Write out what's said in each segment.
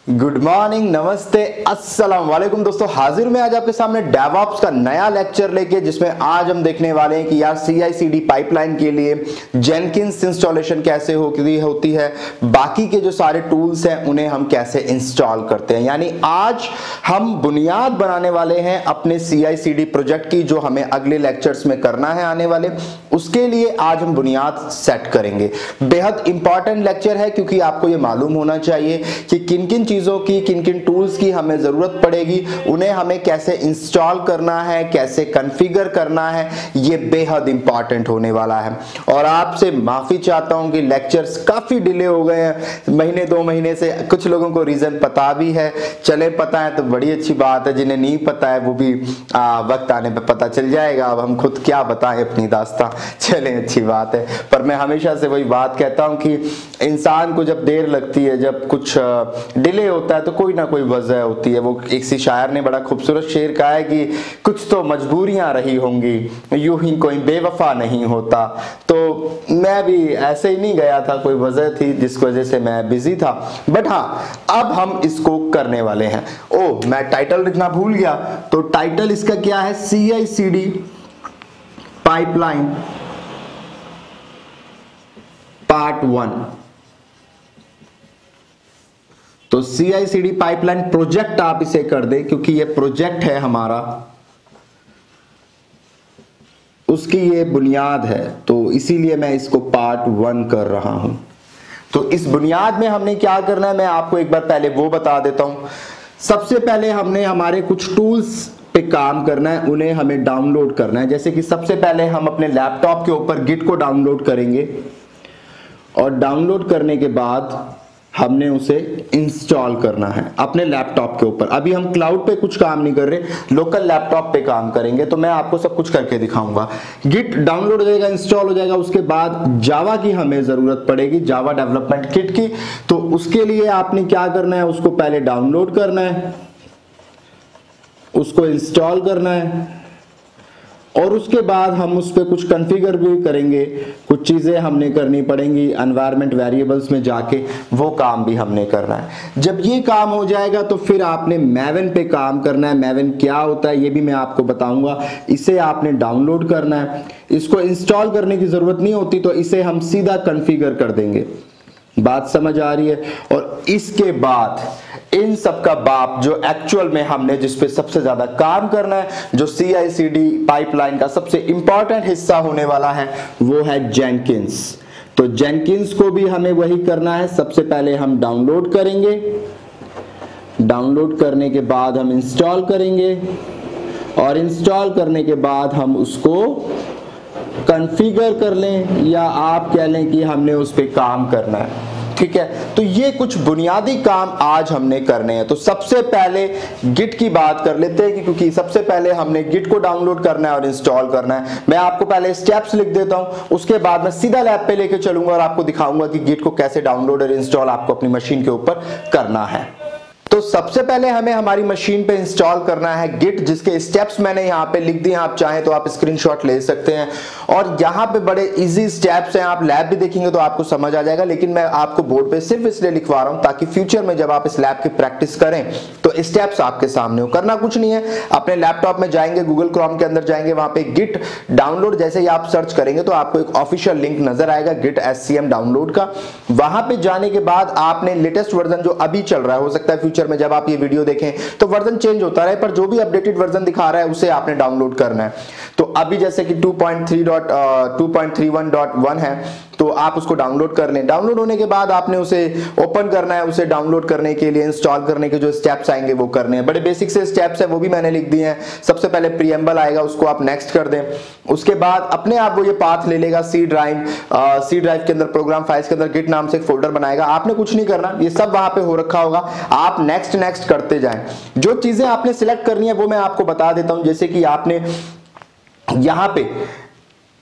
Good morning, नमस्ते, अस्सलाम वालेकुम दोस्तों। हाजिर मैं आज आपके सामने डेवऑप्स का नया लेक्चर लेके, जिसमें आज हम देखने वाले हैं कि यार CI/CD पाइपलाइन के लिए जेनकिंस इंस्टॉलेशन कैसे होती है, बाकी के जो सारे टूल्स हैं उन्हें हम कैसे इंस्टॉल करते हैं। यानी आज हम बुनियाद बनाने वाले हैं अपने CI/CD प्रोजेक्ट की, जो हमें अगले लेक्चर्स में करना है आने वाले, उसके लिए आज हम बुनियाद सेट करेंगे। बेहद इंपॉर्टेंट लेक्चर है क्योंकि आपको ये मालूम होना चाहिए कि किन किन चीजों की, किन किन टूल्स की हमें जरूरत पड़ेगी, उन्हें हमें कैसे इंस्टॉल करना है, कैसे कॉन्फ़िगर करना है, ये बेहद इंपॉर्टेंट होने वाला है। और आपसे माफी चाहता हूं कि लेक्चर्स काफी डिले हो गए हैं, महीने 2 महीने से। कुछ लोगों को रीजन पता भी है, चले पता है तो बड़ी अच्छी बात है, जिन्हें नहीं पता है वो भी वक्त आने पे पता चल जाएगा। अब हम खुद क्या बताएं अपनी दास्तां, चले अच्छी बात है। पर मैं हमेशा से वही बात कहता हूं कि इंसान को जब देर लगती है, जब कुछ डिले होता है तो कोई ना कोई वजह होती है। वो एक सी शायर ने बड़ा खूबसूरत शेर कहा है कि कुछ तो मजबूरियां रही होंगी, यूं ही कोई बेवफा नहीं होता। तो मैं भी ऐसे ही नहीं गया था, कोई वजह थी जिस वजह से मैं बिजी था। बट हाँ, अब हम इसको करने वाले हैं। ओ, मैं टाइटल लिखना भूल गया, तो टाइटल इसका क्या है? CI/CD pipeline part 1। तो CI/CD पाइपलाइन प्रोजेक्ट आप इसे कर दे, क्योंकि ये प्रोजेक्ट है हमारा, उसकी ये बुनियाद है, तो इसीलिए मैं इसको पार्ट 1 कर रहा हूं। तो इस बुनियाद में हमने क्या करना है, मैं आपको एक बार पहले वो बता देता हूं। सबसे पहले हमने हमारे कुछ टूल्स पे काम करना है, उन्हें हमें डाउनलोड करना है। जैसे कि सबसे पहले हम अपने लैपटॉप के ऊपर गिट को डाउनलोड करेंगे, और डाउनलोड करने के बाद हमने उसे इंस्टॉल करना है अपने लैपटॉप के ऊपर। अभी हम क्लाउड पे कुछ काम नहीं कर रहे, लोकल लैपटॉप पे काम करेंगे, तो मैं आपको सब कुछ करके दिखाऊंगा। गिट डाउनलोड हो जाएगा, इंस्टॉल हो जाएगा। उसके बाद जावा की हमें जरूरत पड़ेगी, जावा डेवलपमेंट किट की। तो उसके लिए आपने क्या करना है, उसको पहले डाउनलोड करना है, उसको इंस्टॉल करना है, और उसके बाद हम उस पर कुछ कॉन्फ़िगर भी करेंगे। कुछ चीज़ें हमने करनी पड़ेंगी, एनवायरनमेंट वेरिएबल्स में जाके वो काम भी हमने करना है। जब ये काम हो जाएगा तो फिर आपने मैवन पे काम करना है। मैवन क्या होता है ये भी मैं आपको बताऊंगा। इसे आपने डाउनलोड करना है, इसको इंस्टॉल करने की ज़रूरत नहीं होती, तो इसे हम सीधा कॉन्फ़िगर कर देंगे। बात समझ आ रही है? और इसके बाद इन सब का बाप, जो एक्चुअल में हमने जिस पे सबसे ज्यादा काम करना है, जो CI/CD पाइपलाइन का सबसे इंपॉर्टेंट हिस्सा होने वाला है, वो है जेनकिंस। तो जेनकिंस को भी हमें वही करना है। सबसे पहले हम डाउनलोड करेंगे, डाउनलोड करने के बाद हम इंस्टॉल करेंगे, और इंस्टॉल करने के बाद हम उसको कॉन्फ़िगर कर लें, या आप कह लें कि हमने उस पर काम करना है। ठीक है, तो ये कुछ बुनियादी काम आज हमने करने हैं। तो सबसे पहले गिट की बात कर लेते हैं, क्योंकि सबसे पहले हमने गिट को डाउनलोड करना है और इंस्टॉल करना है। मैं आपको पहले स्टेप्स लिख देता हूं, उसके बाद मैं सीधा लैब पे लेके चलूंगा और आपको दिखाऊंगा कि गिट को कैसे डाउनलोड और इंस्टॉल आपको अपनी मशीन के ऊपर करना है। तो सबसे पहले हमें हमारी मशीन पे इंस्टॉल करना है गिट, जिसके स्टेप्स मैंने यहाँ पे लिख दिए हैं। आप चाहें तो आप स्क्रीनशॉट ले सकते हैं, और यहाँ पे बड़े इजी स्टेप्स हैं। आप लैब भी देखेंगे तो आपको समझ आ जाएगा, लेकिन मैं आपको बोर्ड पे सिर्फ इसलिए लिखवा रहा हूँ ताकि फ्यूचर में जब आप इस लैब की प्रैक्टिस करें तो स्टेप्स आपके सामने हो। करना कुछ नहीं है, अपने लैपटॉप में जाएंगे, गूगल क्रोम के अंदर जाएंगे, वहां पे गिट डाउनलोड जैसे ही आप सर्च करेंगे तो आपको एक ऑफिशियल लिंक नजर आएगा गिट SCM डाउनलोड का। वहां पे जाने के बाद आपने लेटेस्ट वर्जन जो अभी चल रहा है, हो सकता है फ्यूचर में जब आप ये वीडियो देखें तो वर्जन चेंज होता रहे, पर जो भी अपडेटेड वर्जन दिखा रहा है उसे आपने डाउनलोड करना है। तो अभी जैसे कि 2.31.1 है, तो आप उसको डाउनलोड कर लें। डाउनलोड होने के बाद आपने उसे ओपन करना है। उसे डाउनलोड करने के लिए इंस्टॉल करने के जो स्टेप्स आएंगे वो करने हैं। बड़े बेसिक से स्टेप्स है, वो भी मैंने लिख दिए हैं। सबसे पहले प्रीएम्बल आएगा, उसको आप नेक्स्ट कर दें। उसके बाद अपने आप वो ये पाथ ले लेगा सी ड्राइव के अंदर, प्रोग्राम फाइल्स के अंदर गिट नाम से एक फोल्डर बनाएगा। आपने कुछ नहीं करना, ये सब वहां पे हो रखा होगा, आप नेक्स्ट नेक्स्ट करते जाएं। जो चीजें आपने सिलेक्ट करनी है वो मैं आपको बता देता हूं। जैसे कि आपने यहां पे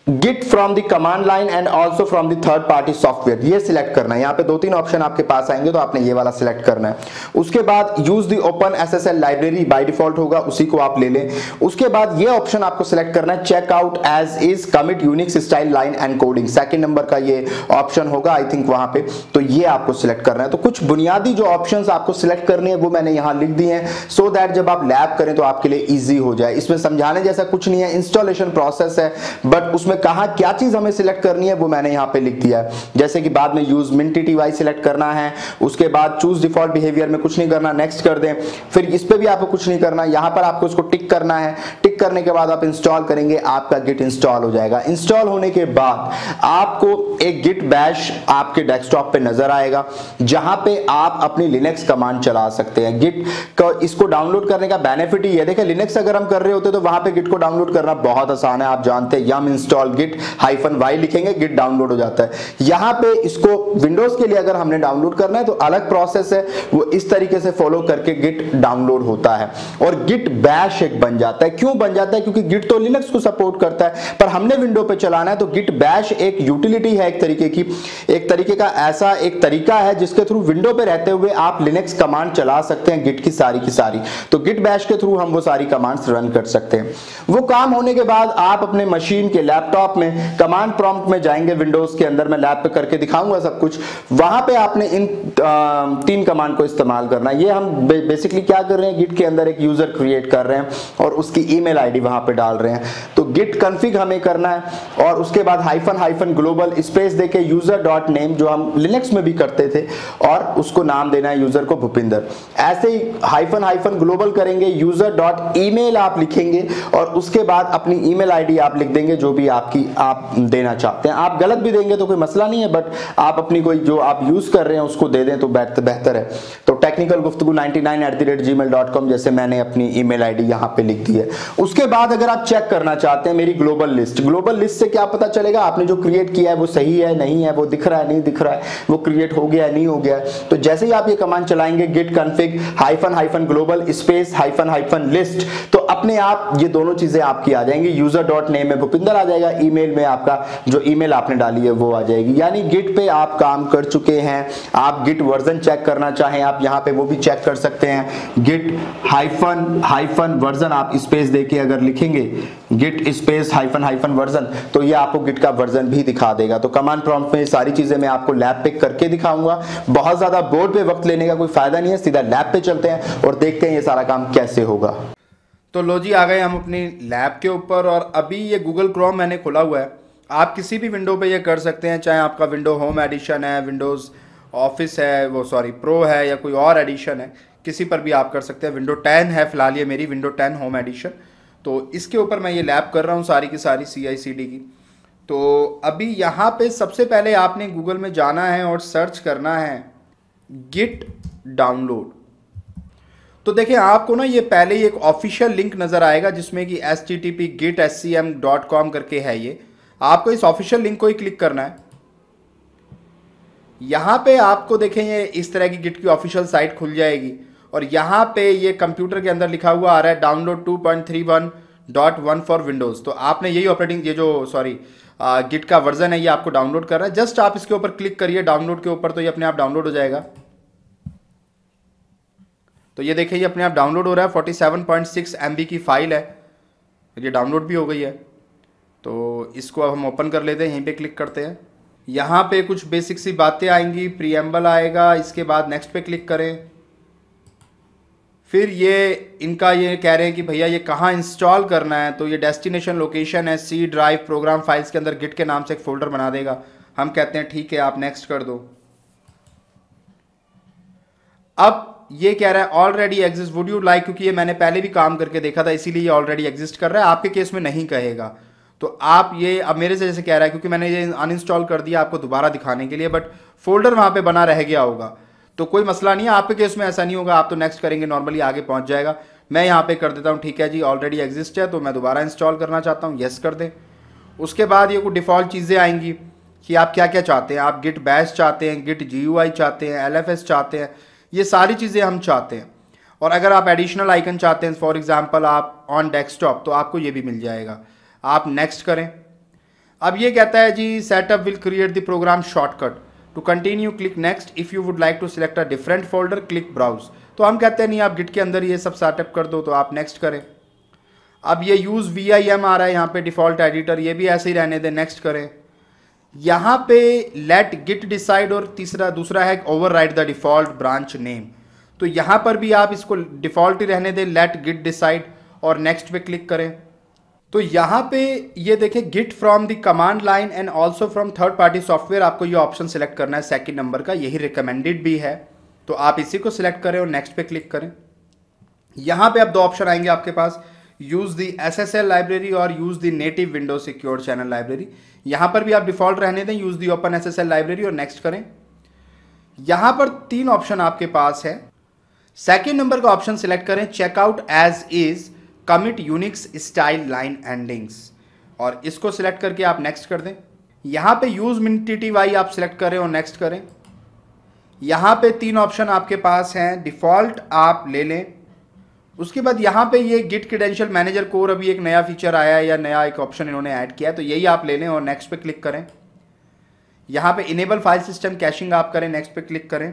git from the command line and also from the third party software, ये सिलेक्ट करना है। यहाँ पे 2-3 ऑप्शन आपके पास आएंगे तो आपने ये वाला सिलेक्ट करना है। उसके बाद use the open SSL library, by default होगा, उसी को आप ले लें। उसके बाद ये ऑप्शन आपको सिलेक्ट करना है, check out as is commit Unix style line end coding, second number का ये ऑप्शन होगा आई थिंक वहां पे, तो ये आपको सिलेक्ट करना है। तो कुछ बुनियादी जो ऑप्शंस आपको सिलेक्ट करने हैं वो मैंने यहाँ लिख दिए हैं, सो दैट जब आप लैब करें तो आपके लिए इजी हो जाए। इसमें समझाने जैसा कुछ नहीं है, इंस्टॉलेशन प्रोसेस है, बट उसमें कहा क्या चीज हमें सिलेक्ट करनी है वो मैंने यहाँ पे लिख दिया है। जैसे कि बाद में यूज मिनटीटीवाई सिलेक्ट करना है, उसके बाद चूज डिफॉल्ट बिहेवियर में कुछ नहीं करना, नेक्स्ट कर दें। फिर इस पे भी आपको कुछ नहीं करना, यहाँ पर आपको इसको टिक करना है। टिक करने के बाद आप इंस्टॉल करेंगे, आपका गिट इंस्टॉल हो जाएगा। इंस्टॉल होने के बाद आपको एक गिट बैश आपके डेस्कटॉप पे नजर आएगा, जहां पे आप अपनी लिनक्स कमांड चला सकते हैं। गिट का इसको डाउनलोड करने का बेनिफिट ही है, देखिए लिनक्स अगर हम कर रहे होते तो वहां पे गिट को डाउनलोड करना बहुत आसान है, आप जानते हैं, यम इंस्टॉल गिट -y लिखेंगे, गिट डाउनलोड हो जाता है। यहां पे इसको विंडोज के लिए अगर हमने डाउनलोड करना है तो अलग प्रोसेस है, वो इस तरीके से फॉलो करके गिट डाउनलोड होता है और गिट बैश एक बन जाता है। क्यों बन जाता है? क्योंकि गिट तो लिनक्स को सपोर्ट करता है, पर हमने विंडो पे चलाना है तो गिट बैश एक यूटिलिटी है, एक तरीके का ऐसा एक तरीका है जिसके थ्रू विंडो पे रहते हुए आप लिनक्स कमांड चला सकते हैं गिट की सारी। तो गिट बैश के थ्रू हम वो सारी कमांड्स रन कर सकते हैं। वो काम होने के बाद आप अपने मशीन के लैपटॉप में कमांड प्रॉम्प्ट में जाएंगे, विंडोज के अंदर मैं लैब पे करके दिखाऊंगा सब कुछ, वहां पे आपने इन 3 कमांड को इस्तेमाल करना है। ये हम बेसिकली क्या कर रहे हैं, गिट के अंदर एक यूजर क्रिएट कर रहे हैं और उसकी ईमेल आईडी वहां पे डाल रहे हैं। तो गिट कॉन्फ़िग हमें करना है और उसके बाद हाइफन ग्लोबल स्पेस देके यूजर डॉट नेम, जो हम लिनक्स में भी करते थे, और उसको नाम देना है यूजर को भूपिंदर। ऐसे ही हाइफन ग्लोबल करेंगे, यूजर डॉट ईमेल आप लिखेंगे और उसके बाद अपनी ईमेल आईडी आप लिख देंगे जो भी आप देना चाहते हैं। आप गलत भी देंगे तो कोई मसला नहीं है, बट आप अपनी कोई जो आप यूज कर रहे हैं उसको दे दें तो बेहतर है। तो टेक्निकल गुफ्तगू 99@gmail.com जैसे मैंने अपनी ईमेल आईडी यहां पे लिख दी है। उसके बाद अगर आप चेक करना चाहते हैं मेरी ग्लोबल लिस्ट से क्या पता चलेगा आपने जो क्रिएट किया है वो सही है नहीं है, वो दिख रहा है नहीं दिख रहा है, वो क्रिएट हो गया है नहीं हो गया है। तो जैसे ही आप ये कमांड चलाएंगे git config hyphen global space hyphen list, तो अपने आप ये दोनों चीजें आपकी आ जाएंगी। यूजर डॉट नेम में भूपिंदर आ जाएगा, ईमेल में आपका जो ईमेल आपने डाली है वो आ जाएगी। यानी गिट पे आप काम कर चुके हैं। आप गिट वर्जन चेक करना चाहें आप यहाँ पे वो भी चेक कर सकते हैं। गिट हाइफन वर्जन आप स्पेस देके अगर लिखेंगे गिट स्पेस हाइफन वर्जन, तो ये आपको गिट का वर्जन भी दिखा देगा। तो कमांड प्रॉम्प्ट में ये सारी चीजें मैं आपको लैब पे करके दिखाऊंगा। बहुत ज्यादा बोर्ड पे वक्त लेने का कोई फायदा नहीं है, सीधा लैब पे चलते हैं और देखते हैं ये सारा काम कैसे होगा। तो लो जी, आ गए हम अपनी लैब के ऊपर और अभी ये गूगल क्रोम मैंने खुला हुआ है। आप किसी भी विंडो पे ये कर सकते हैं, चाहे आपका विंडो होम एडिशन है, विंडोज़ ऑफिस है, प्रो है या कोई और एडिशन है, किसी पर भी आप कर सकते हैं। विंडो 10 है फिलहाल, ये मेरी विंडो 10 होम एडिशन, तो इसके ऊपर मैं ये लैब कर रहा हूँ सारी की सारी CI/CD की। तो अभी यहाँ पे सबसे पहले आपने गूगल में जाना है और सर्च करना है गिट डाउनलोड। तो देखिए आपको ना ये पहले ही एक ऑफिशियल लिंक नज़र आएगा जिसमें कि http://gitscm.com करके है। ये आपको इस ऑफिशियल लिंक को ही क्लिक करना है। यहाँ पे आपको देखें ये इस तरह की गिट की ऑफिशियल साइट खुल जाएगी और यहाँ पे ये कंप्यूटर के अंदर लिखा हुआ आ रहा है डाउनलोड 2.31.1 फॉर विंडोज़। तो आपने यही गिट का वर्जन है, ये आपको डाउनलोड कर रहा है। जस्ट आप इसके ऊपर क्लिक करिए डाउनलोड के ऊपर, तो ये अपने आप डाउनलोड हो जाएगा। तो ये देखिए ये अपने आप डाउनलोड हो रहा है। 47.6 MB की फाइल है, ये डाउनलोड भी हो गई है। तो इसको अब हम ओपन कर लेते हैं, यहीं पे क्लिक करते हैं। यहाँ पे कुछ बेसिक सी बातें आएंगी, प्रीएम्बल आएगा, इसके बाद नेक्स्ट पे क्लिक करें। फिर ये इनका ये कह रहे हैं कि भैया ये कहाँ इंस्टॉल करना है, तो ये डेस्टिनेशन लोकेशन है C ड्राइव प्रोग्राम फाइल्स के अंदर गिट के नाम से एक फोल्डर बना देगा। हम कहते हैं ठीक है, आप नेक्स्ट कर दो। अब ये कह रहा है already exist, would you like, क्योंकि ये मैंने पहले भी काम करके देखा था इसीलिए ये ऑलरेडी एग्जिस्ट कर रहा है। आपके केस में नहीं कहेगा, तो आप ये अब मेरे से जैसे कह रहा है क्योंकि मैंने ये अनइंस्टॉल कर दिया आपको दोबारा दिखाने के लिए, बट फोल्डर वहां पे बना रह गया होगा, तो कोई मसला नहीं है। आपके केस में ऐसा नहीं होगा, आप तो नेक्स्ट करेंगे नॉर्मली आगे पहुंच जाएगा। मैं यहाँ पे कर देता हूँ ठीक है जी, ऑलरेडी एग्जिस्ट है तो मैं दोबारा इंस्टॉल करना चाहता हूँ, येस कर दें। उसके बाद ये कुछ डिफ़ॉल्ट चीज़ें आएंगी कि आप क्या क्या चाहते हैं। आप गिट बैश चाहते हैं, गिट GUI चाहते हैं, LFS चाहते हैं, ये सारी चीज़ें हम चाहते हैं। और अगर आप एडिशनल आइकन चाहते हैं, फॉर एग्जांपल आप ऑन डेस्कटॉप, तो आपको ये भी मिल जाएगा। आप नेक्स्ट करें। अब ये कहता है G setup will create the program shortcut, to continue click next, if you would like to select a different folder click browse. तो हम कहते हैं नहीं, आप गिट के अंदर ये सब सेटअप कर दो, तो आप नेक्स्ट करें। अब ये यूज़ VIM आ रहा है यहाँ पे डिफ़ॉल्ट एडिटर, ये भी ऐसे ही रहने दें, नेक्स्ट करें। यहाँ पे लेट गिट डिसाइड और दूसरा है override the default branch name. तो यहाँ पर भी आप इसको डिफ़ॉल्ट ही रहने दें, लेट गिट डिसाइड, और नेक्स्ट पे क्लिक करें। तो यहाँ पे ये देखें git from the command line and also from third party software, आपको ये ऑप्शन सेलेक्ट करना है सेकंड नंबर का, यही रिकमेंडेड भी है, तो आप इसी को सिलेक्ट करें और नेक्स्ट पे क्लिक करें। यहाँ पे अब दो ऑप्शन आएंगे आपके पास, यूज़ द SSL लाइब्रेरी और use the native window secure channel library. यहाँ पर भी आप डिफ़ॉल्ट रहने दें, use the open SSL library और नेक्स्ट करें। यहाँ पर 3 ऑप्शन आपके पास है, सेकेंड नंबर का ऑप्शन सिलेक्ट करें, checkout as is commit Unix style line endings, और इसको सिलेक्ट करके आप नेक्स्ट कर दें। यहाँ पे यूज़ MinTTY आप सिलेक्ट करें और नेक्स्ट करें। यहाँ पे 3 ऑप्शन आपके पास हैं, डिफ़ॉल्ट आप ले लें। उसके बाद यहाँ पे ये गिट क्रेडेंशियल मैनेजर कोर अभी एक नया फीचर आया है या नया एक ऑप्शन इन्होंने ऐड किया है, तो यही आप ले लें और नेक्स्ट पे क्लिक करें। यहाँ पे इनेबल फाइल सिस्टम कैशिंग आप करें, नेक्स्ट पे क्लिक करें।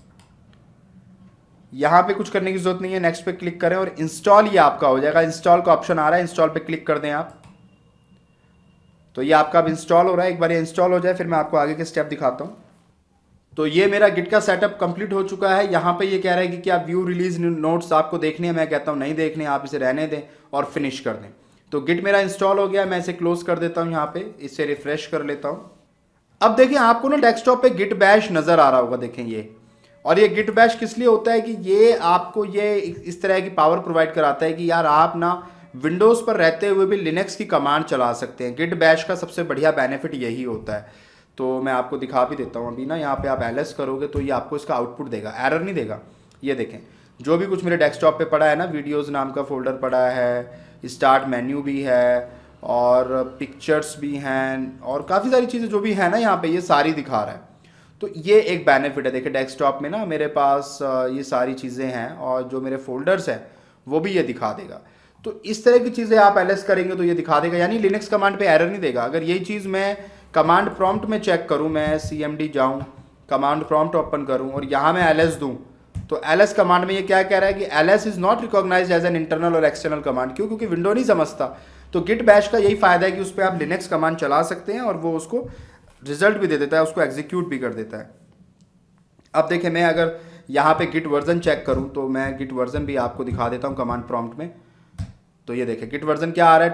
यहाँ पे कुछ करने की जरूरत नहीं है, नेक्स्ट पे क्लिक करें और इंस्टॉल ये आपका हो जाएगा। इंस्टॉल का ऑप्शन आ रहा है, इंस्टॉल पे क्लिक कर दें आप, तो ये आपका अब इंस्टॉल हो रहा है। एक बार ये इंस्टॉल हो जाए फिर मैं आपको आगे के स्टेप दिखाता हूँ। तो ये मेरा गिट का सेटअप कंप्लीट हो चुका है। यहाँ पे ये कह रहा है कि क्या व्यू रिलीज नोट्स आपको देखने हैं, मैं कहता हूँ नहीं देखने, आप इसे रहने दें और फिनिश कर दें। तो गिट मेरा इंस्टॉल हो गया, मैं इसे क्लोज कर देता हूँ, यहाँ पे इसे रिफ्रेश कर लेता हूँ। अब देखिए आपको ना डेस्कटॉप पे गिट बैश नज़र आ रहा होगा, देखें ये, और ये गिट बैश किस लिए होता है कि ये आपको ये इस तरह की पावर प्रोवाइड कराता है कि यार आप ना विंडोज़ पर रहते हुए भी लिनक्स की कमांड चला सकते हैं। गिट बैश का सबसे बढ़िया बेनिफिट यही होता है। तो मैं आपको दिखा भी देता हूँ अभी ना, यहाँ पे आप ls करोगे तो ये आपको इसका आउटपुट देगा, एरर नहीं देगा। ये देखें जो भी कुछ मेरे डेस्कटॉप पे पड़ा है ना, वीडियोज़ नाम का फोल्डर पड़ा है, स्टार्ट मेन्यू भी है और पिक्चर्स भी हैं और काफ़ी सारी चीज़ें जो भी है ना यहाँ पे, ये सारी दिखा रहा है। तो ये एक बेनिफिट है। देखिए डेस्कटॉप में ना मेरे पास ये सारी चीज़ें हैं और जो मेरे फोल्डर्स हैं वो भी ये दिखा देगा। तो इस तरह की चीज़ें आप ls करेंगे तो ये दिखा देगा, यानी लिनक्स कमांड पे एरर नहीं देगा। अगर यही चीज़ मैं कमांड प्रॉम्प्ट में चेक करूं, मैं cmd जाऊं, कमांड प्रॉम्प्ट ओपन करूं और यहाँ मैं ls दूं, तो ls कमांड में ये क्या कह रहा है कि ls is not recognised as an internal or external command. क्यों? क्योंकि विंडो नहीं समझता। तो गिट बैश का यही फ़ायदा है कि उस पर आप लिनक्स कमांड चला सकते हैं और वो उसको रिजल्ट भी दे देता है, उसको एग्जीक्यूट भी कर देता है। अब देखें मैं अगर यहाँ पे गिट वर्जन चेक करूँ तो मैं गिट वर्जन भी आपको दिखा देता हूँ कमांड प्रॉम्प्ट में। तो ये देखें गिट वर्जन क्या आ रहा है,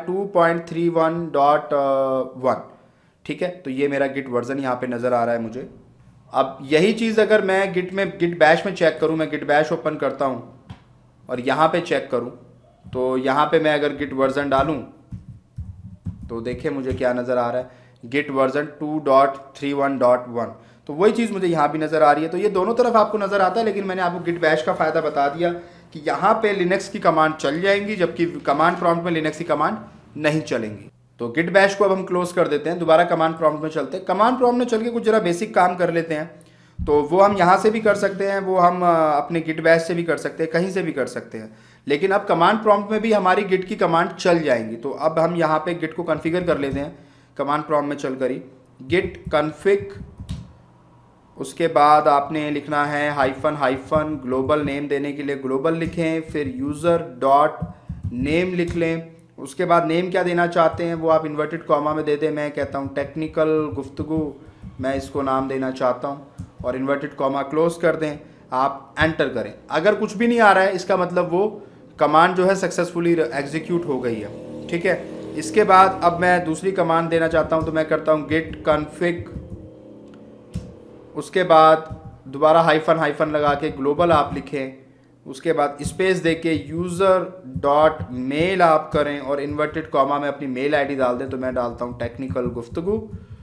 2.31.1, ठीक है। तो ये मेरा गिट वर्जन यहाँ पे नज़र आ रहा है मुझे। अब यही चीज़ अगर मैं गिट बैश में चेक करूँ, मैं गिट बैश ओपन करता हूँ और यहाँ पे चेक करूँ, तो यहाँ पे मैं अगर गिट वर्जन डालूँ तो देखिए मुझे क्या नज़र आ रहा है, गिट वर्जन 2.31.1। तो वही चीज़ मुझे यहाँ भी नज़र आ रही है। तो ये दोनों तरफ आपको नज़र आता है, लेकिन मैंने आपको गिट बैश का फ़ायदा बता दिया कि यहाँ पे लिनक्स की कमांड चल जाएंगी, जबकि कमांड प्रॉम्प्ट में लिनक्स की कमांड नहीं चलेंगी। तो गिट बैश को अब हम क्लोज कर देते हैं, दोबारा कमांड प्रॉम्प्ट में चलते हैं। कमांड प्रॉम्प्ट में चल के कुछ जरा बेसिक काम कर लेते हैं, तो वो हम यहाँ से भी कर सकते हैं, वो हम अपने गिट बैश से भी कर सकते हैं, कहीं से भी कर सकते हैं। लेकिन अब कमांड प्रॉम्प्ट में भी हमारी गिट की कमांड चल जाएंगी। तो अब हम यहाँ पे गिट को कॉन्फ़िगर कर लेते हैं कमांड प्रॉम्प्ट में चल कर ही, गिट कॉन्फ़िग, उसके बाद आपने लिखना है हाइफन ग्लोबल नेम देने के लिए ग्लोबल लिखें, फिर यूज़र डॉट नेम लिख लें। उसके बाद नेम क्या देना चाहते हैं वो आप इन्वर्टेड कॉमा में दे दें। मैं कहता हूँ टेक्निकल गुफ्तगू, मैं इसको नाम देना चाहता हूँ, और इन्वर्टेड कॉमा क्लोज कर दें। आप एंटर करें। अगर कुछ भी नहीं आ रहा है इसका मतलब वो कमांड जो है सक्सेसफुली एग्जीक्यूट हो गई है, ठीक है। इसके बाद अब मैं दूसरी कमांड देना चाहता हूँ, तो मैं करता हूँ गिट कॉन्फ़िग, उसके बाद दोबारा हाइफन लगा के ग्लोबल आप लिखें, उसके बाद स्पेस दे के यूज़र डॉट मेल आप करें और इन्वर्टेड कॉमा में अपनी मेल आईडी डाल दें। तो मैं डालता हूँ टेक्निकल गुफ्तगू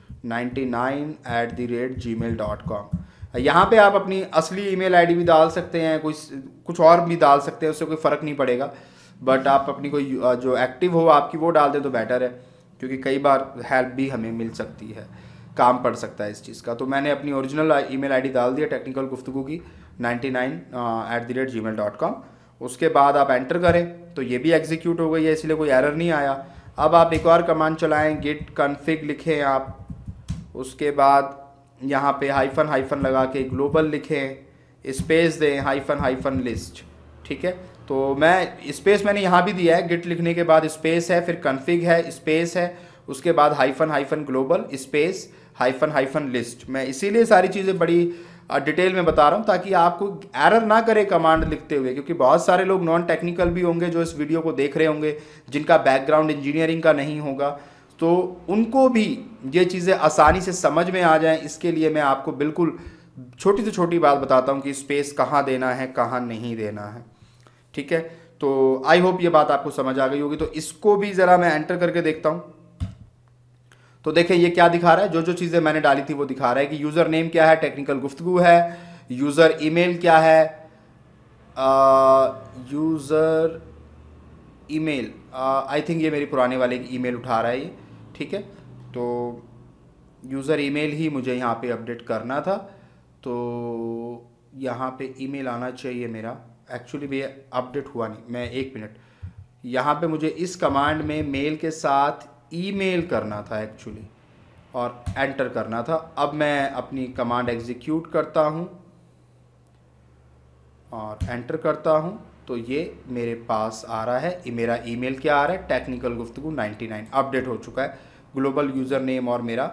99@gmail.com। यहाँ पे आप अपनी असली ईमेल आईडी भी डाल सकते हैं, कुछ और भी डाल सकते हैं, उससे कोई फ़र्क नहीं पड़ेगा। बट आप अपनी कोई जो एक्टिव हो आपकी वो डाल दें तो बेटर है, क्योंकि कई बार हेल्प भी हमें मिल सकती है, काम पड़ सकता है इस चीज़ का। तो मैंने अपनी ओरिजिनल ईमेल आईडी डाल दिया टेक्निकल गुफ्तगू की 99@gmail.com। उसके बाद आप एंटर करें तो ये भी एग्जीक्यूट हो गई है, इसलिए कोई एरर नहीं आया। अब आप एक और कमांड चलाएं, git config लिखें आप, उसके बाद यहाँ पे हाइफन हाइफन लगा के ग्लोबल लिखें, स्पेस दें, हाइफन हाइफन लिस्ट। ठीक है, तो मैं स्पेस मैंने यहाँ भी दिया है, गिट लिखने के बाद स्पेस है, फिर कन्फिग है, स्पेस है, उसके बाद hyphen hyphen global, space, hyphen hyphen list. मैं इसीलिए सारी चीज़ें बड़ी डिटेल में बता रहा हूँ ताकि आपको एरर ना करे कमांड लिखते हुए, क्योंकि बहुत सारे लोग नॉन टेक्निकल भी होंगे जो इस वीडियो को देख रहे होंगे, जिनका बैकग्राउंड इंजीनियरिंग का नहीं होगा, तो उनको भी ये चीज़ें आसानी से समझ में आ जाएं। इसके लिए मैं आपको बिल्कुल छोटी से छोटी बात बताता हूँ कि स्पेस कहाँ देना है, कहाँ नहीं देना है। ठीक है, तो आई होप ये बात आपको समझ आ गई होगी। तो इसको भी ज़रा मैं एंटर करके देखता हूँ। तो देखें ये क्या दिखा रहा है, जो जो चीज़ें मैंने डाली थी वो दिखा रहा है कि यूज़र नेम क्या है, टेक्निकल गुफ्तगू है, यूज़र ईमेल क्या है, यूज़र ईमेल आई थिंक ये मेरी पुराने वाले की ईमेल उठा रहा है ये। ठीक है, तो यूज़र ईमेल ही मुझे यहाँ पे अपडेट करना था, तो यहाँ पे ईमेल आना चाहिए मेरा। एक्चुअली भैया अपडेट हुआ नहीं, मैं एक मिनट, यहाँ पे मुझे इस कमांड में मेल के साथ ईमेल करना था एक्चुअली, और एंटर करना था। अब मैं अपनी कमांड एग्जीक्यूट करता हूँ और एंटर करता हूँ, तो ये मेरे पास आ रहा है, मेरा ईमेल क्या आ रहा है, टेक्निकल गुफ्तगू 99 अपडेट हो चुका है, ग्लोबल यूज़र नेम और मेरा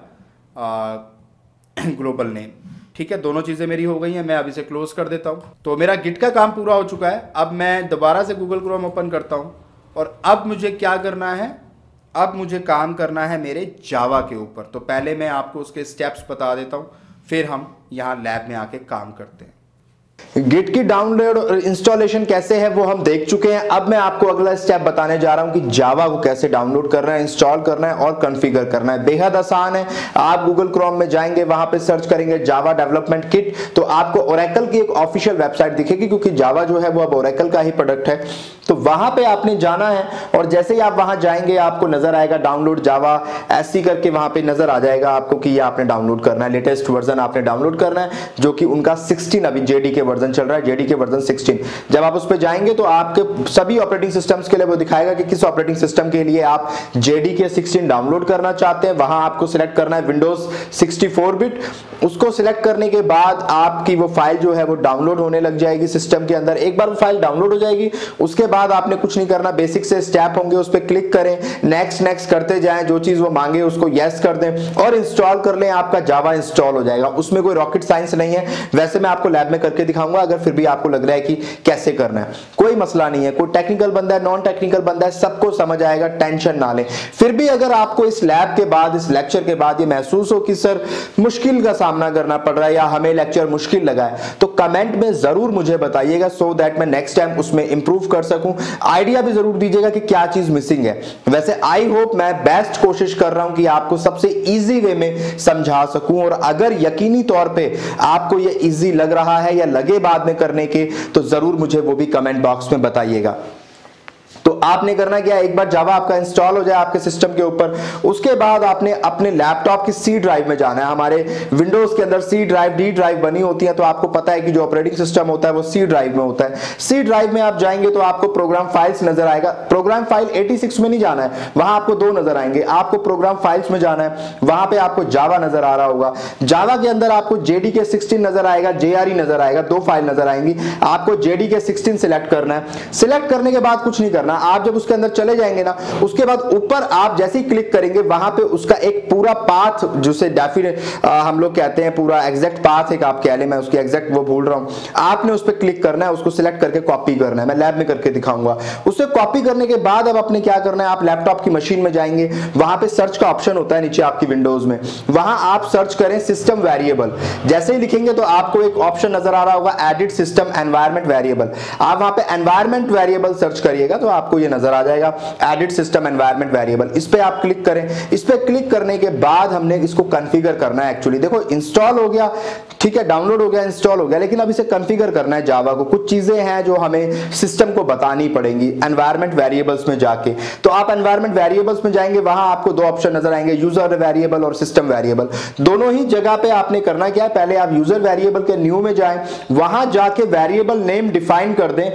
ग्लोबल नेम। ठीक है, दोनों चीज़ें मेरी हो गई हैं। मैं अब इसे क्लोज कर देता हूँ। तो मेरा गिट का काम पूरा हो चुका है। अब मैं दोबारा से गूगल क्रोम ओपन करता हूँ और अब मुझे क्या करना है, अब मुझे काम करना है मेरे जावा के ऊपर। तो पहले मैं आपको उसके स्टेप्स बता देता हूँ, फिर हम यहाँ लैब में आके काम करते हैं। गिट की डाउनलोड और इंस्टॉलेशन कैसे है वो हम देख चुके हैं। अब मैं आपको अगला स्टेप बताने जा रहा हूं कि जावा को कैसे डाउनलोड करना है, इंस्टॉल करना है और कॉन्फ़िगर करना है। बेहद आसान है। आप गूगल क्रोम में जाएंगे, वहां पे सर्च करेंगे जावा डेवलपमेंट किट, तो आपको ओरेकल की एक ऑफिशियल वेबसाइट दिखेगी, क्योंकि जावा जो है वो अब ओरेकल का ही प्रोडक्ट है। तो वहां पे आपने जाना है और जैसे ही आप वहां जाएंगे आपको नजर आएगा डाउनलोड जावा, ऐसी करके वहां पे नजर आ जाएगा आपको कि ये आपने डाउनलोड करना है, लेटेस्ट वर्जन आपने डाउनलोड करना है, जो कि उनका 16 अभी जेडी के वर्जन चल रहा है, जेडी के वर्जन 16। जब आप उस पर जाएंगे तो आपके सभी ऑपरेटिंग सिस्टम्स के लिए वो दिखाएगा कि किस ऑपरेटिंग सिस्टम के लिए आप जेडी के 16 डाउनलोड करना चाहते हैं। वहां आपको सिलेक्ट करना है विंडोज 64 बिट। उसको सिलेक्ट करने के बाद आपकी वो फाइल जो है वो डाउनलोड होने लग जाएगी सिस्टम के अंदर। एक बार वो फाइल डाउनलोड हो जाएगी, उसके बाद आपने कुछ नहीं करना, बेसिक से स्टेप होंगे, उस पर क्लिक करें, नेक्स्ट नेक्स्ट करते जाएं, जो चीज वो मांगे उसको यस कर दें और इंस्टॉल कर लें। आपका जावा इंस्टॉल हो जाएगा। उसमें कोई रॉकेट साइंस नहीं है, वैसे मैं आपको लैब में करके दिखाऊंगा। अगर फिर भी आपको लग रहा है कि कैसे करना है, कोई मसला नहीं है। कोई टेक्निकल बंदा है, नॉन टेक्निकल बंदा है, सबको समझ आएगा, टेंशन ना लें। फिर भी अगर आपको इस लैब के बाद, इस लेक्चर के बाद ये महसूस हो कि सर मुश्किल का सामना करना पड़ रहा है या हमें लेक्चर मुश्किल लगा है, तो कमेंट में जरूर मुझे बताइएगा, सो दैट मैं नेक्स्ट टाइम उसमें इंप्रूव कर सकूं। आइडिया भी जरूर दीजिएगा कि क्या चीज मिसिंग है। वैसे आई होप मैं बेस्ट कोशिश कर रहा हूं कि आपको सबसे इजी वे में समझा सकूं, और अगर यकीनी तौर पे आपको ये इजी लग रहा है या लगे बाद में करने के, तो जरूर मुझे वो भी कमेंट बॉक्स में बताइएगा। तो आपने करना क्या, एक बार जावा आपका इंस्टॉल हो जाए आपके सिस्टम के ऊपर, उसके बाद आपने अपने लैपटॉप की सी ड्राइव में जाना है। हमारे विंडोज के अंदर सी ड्राइव, डी ड्राइव बनी होती है, तो आपको पता है कि जो ऑपरेटिंग सिस्टम होता है वो सी ड्राइव में होता है। सी ड्राइव में आप जाएंगे तो आपको प्रोग्राम फाइल्स नजर आएगा। प्रोग्राम फाइल 86 में नहीं जाना है, वहां आपको दो नजर आएंगे। आपको प्रोग्राम फाइल्स में जाना है, वहां पे आपको जावा नजर आ रहा होगा। जावा के अंदर आपको जेडी के 16 नजर आएगा, जेआरई नजर आएगा, दो फाइल नजर आएंगी। आपको जेडी के 16 सिलेक्ट करना है। सिलेक्ट करने के बाद कुछ नहीं करना, आप जब उसके अंदर चले जाएंगे ना, उसके बाद ऊपर आप जैसे ही क्लिक करेंगे, वहां पे उसका एक पूरा पाथ, जिसे डेफिनेट हम लोग कहते हैं, पूरा एग्जैक्ट पाथ एक आप कह लें, मैं उसकी एग्जैक्ट वो भूल रहा हूं, आपने उस पर क्लिक करना है, उसको सिलेक्ट करके कॉपी करना है। मैं लैब में करके दिखाऊंगा। उसे कॉपी करने के बाद अब आपने क्या करना है, आप लैपटॉप की मशीन में जाएंगे, वहां पे सर्च का ऑप्शन होता है नीचे आपकी विंडोज में, वहां आप सर्च करें सिस्टम वेरिएबल। जैसे ही लिखेंगे तो आपको एक ऑप्शन नजर आ रहा होगा, एडिट सिस्टम एनवायरमेंट वेरिएबल। आप वहां पे एनवायरमेंट वेरिएबल सर्च करिएगा तो आपको ये नजर आ जाएगा, एडिट सिस्टम एनवायरमेंट वेरिएबल। इस पे आप क्लिक करें। इस पे क्लिक करने के बाद हमने इसको कॉन्फ़िगर करना है। एक्चुअली देखो इंस्टॉल हो गया, ठीक है, डाउनलोड हो गया, इंस्टॉल हो गया, लेकिन अब इसे कॉन्फ़िगर करना है जावा को। कुछ चीजें हैं जो हमें सिस्टम को बतानी पड़ेंगी एनवायरमेंट वेरिएबल्स में जाके। तो आप एनवायरमेंट वेरिएबल्स में जाएंगे, वहां आपको दो ऑप्शन नजर आएंगे, यूजर वेरिएबल और सिस्टम वेरिएबल। दोनों ही जगह पे आपने करना क्या है, पहले आप यूजर वेरिएबल के न्यू में जाएं, वहां जाके वेरिएबल नेम डिफाइन कर दें।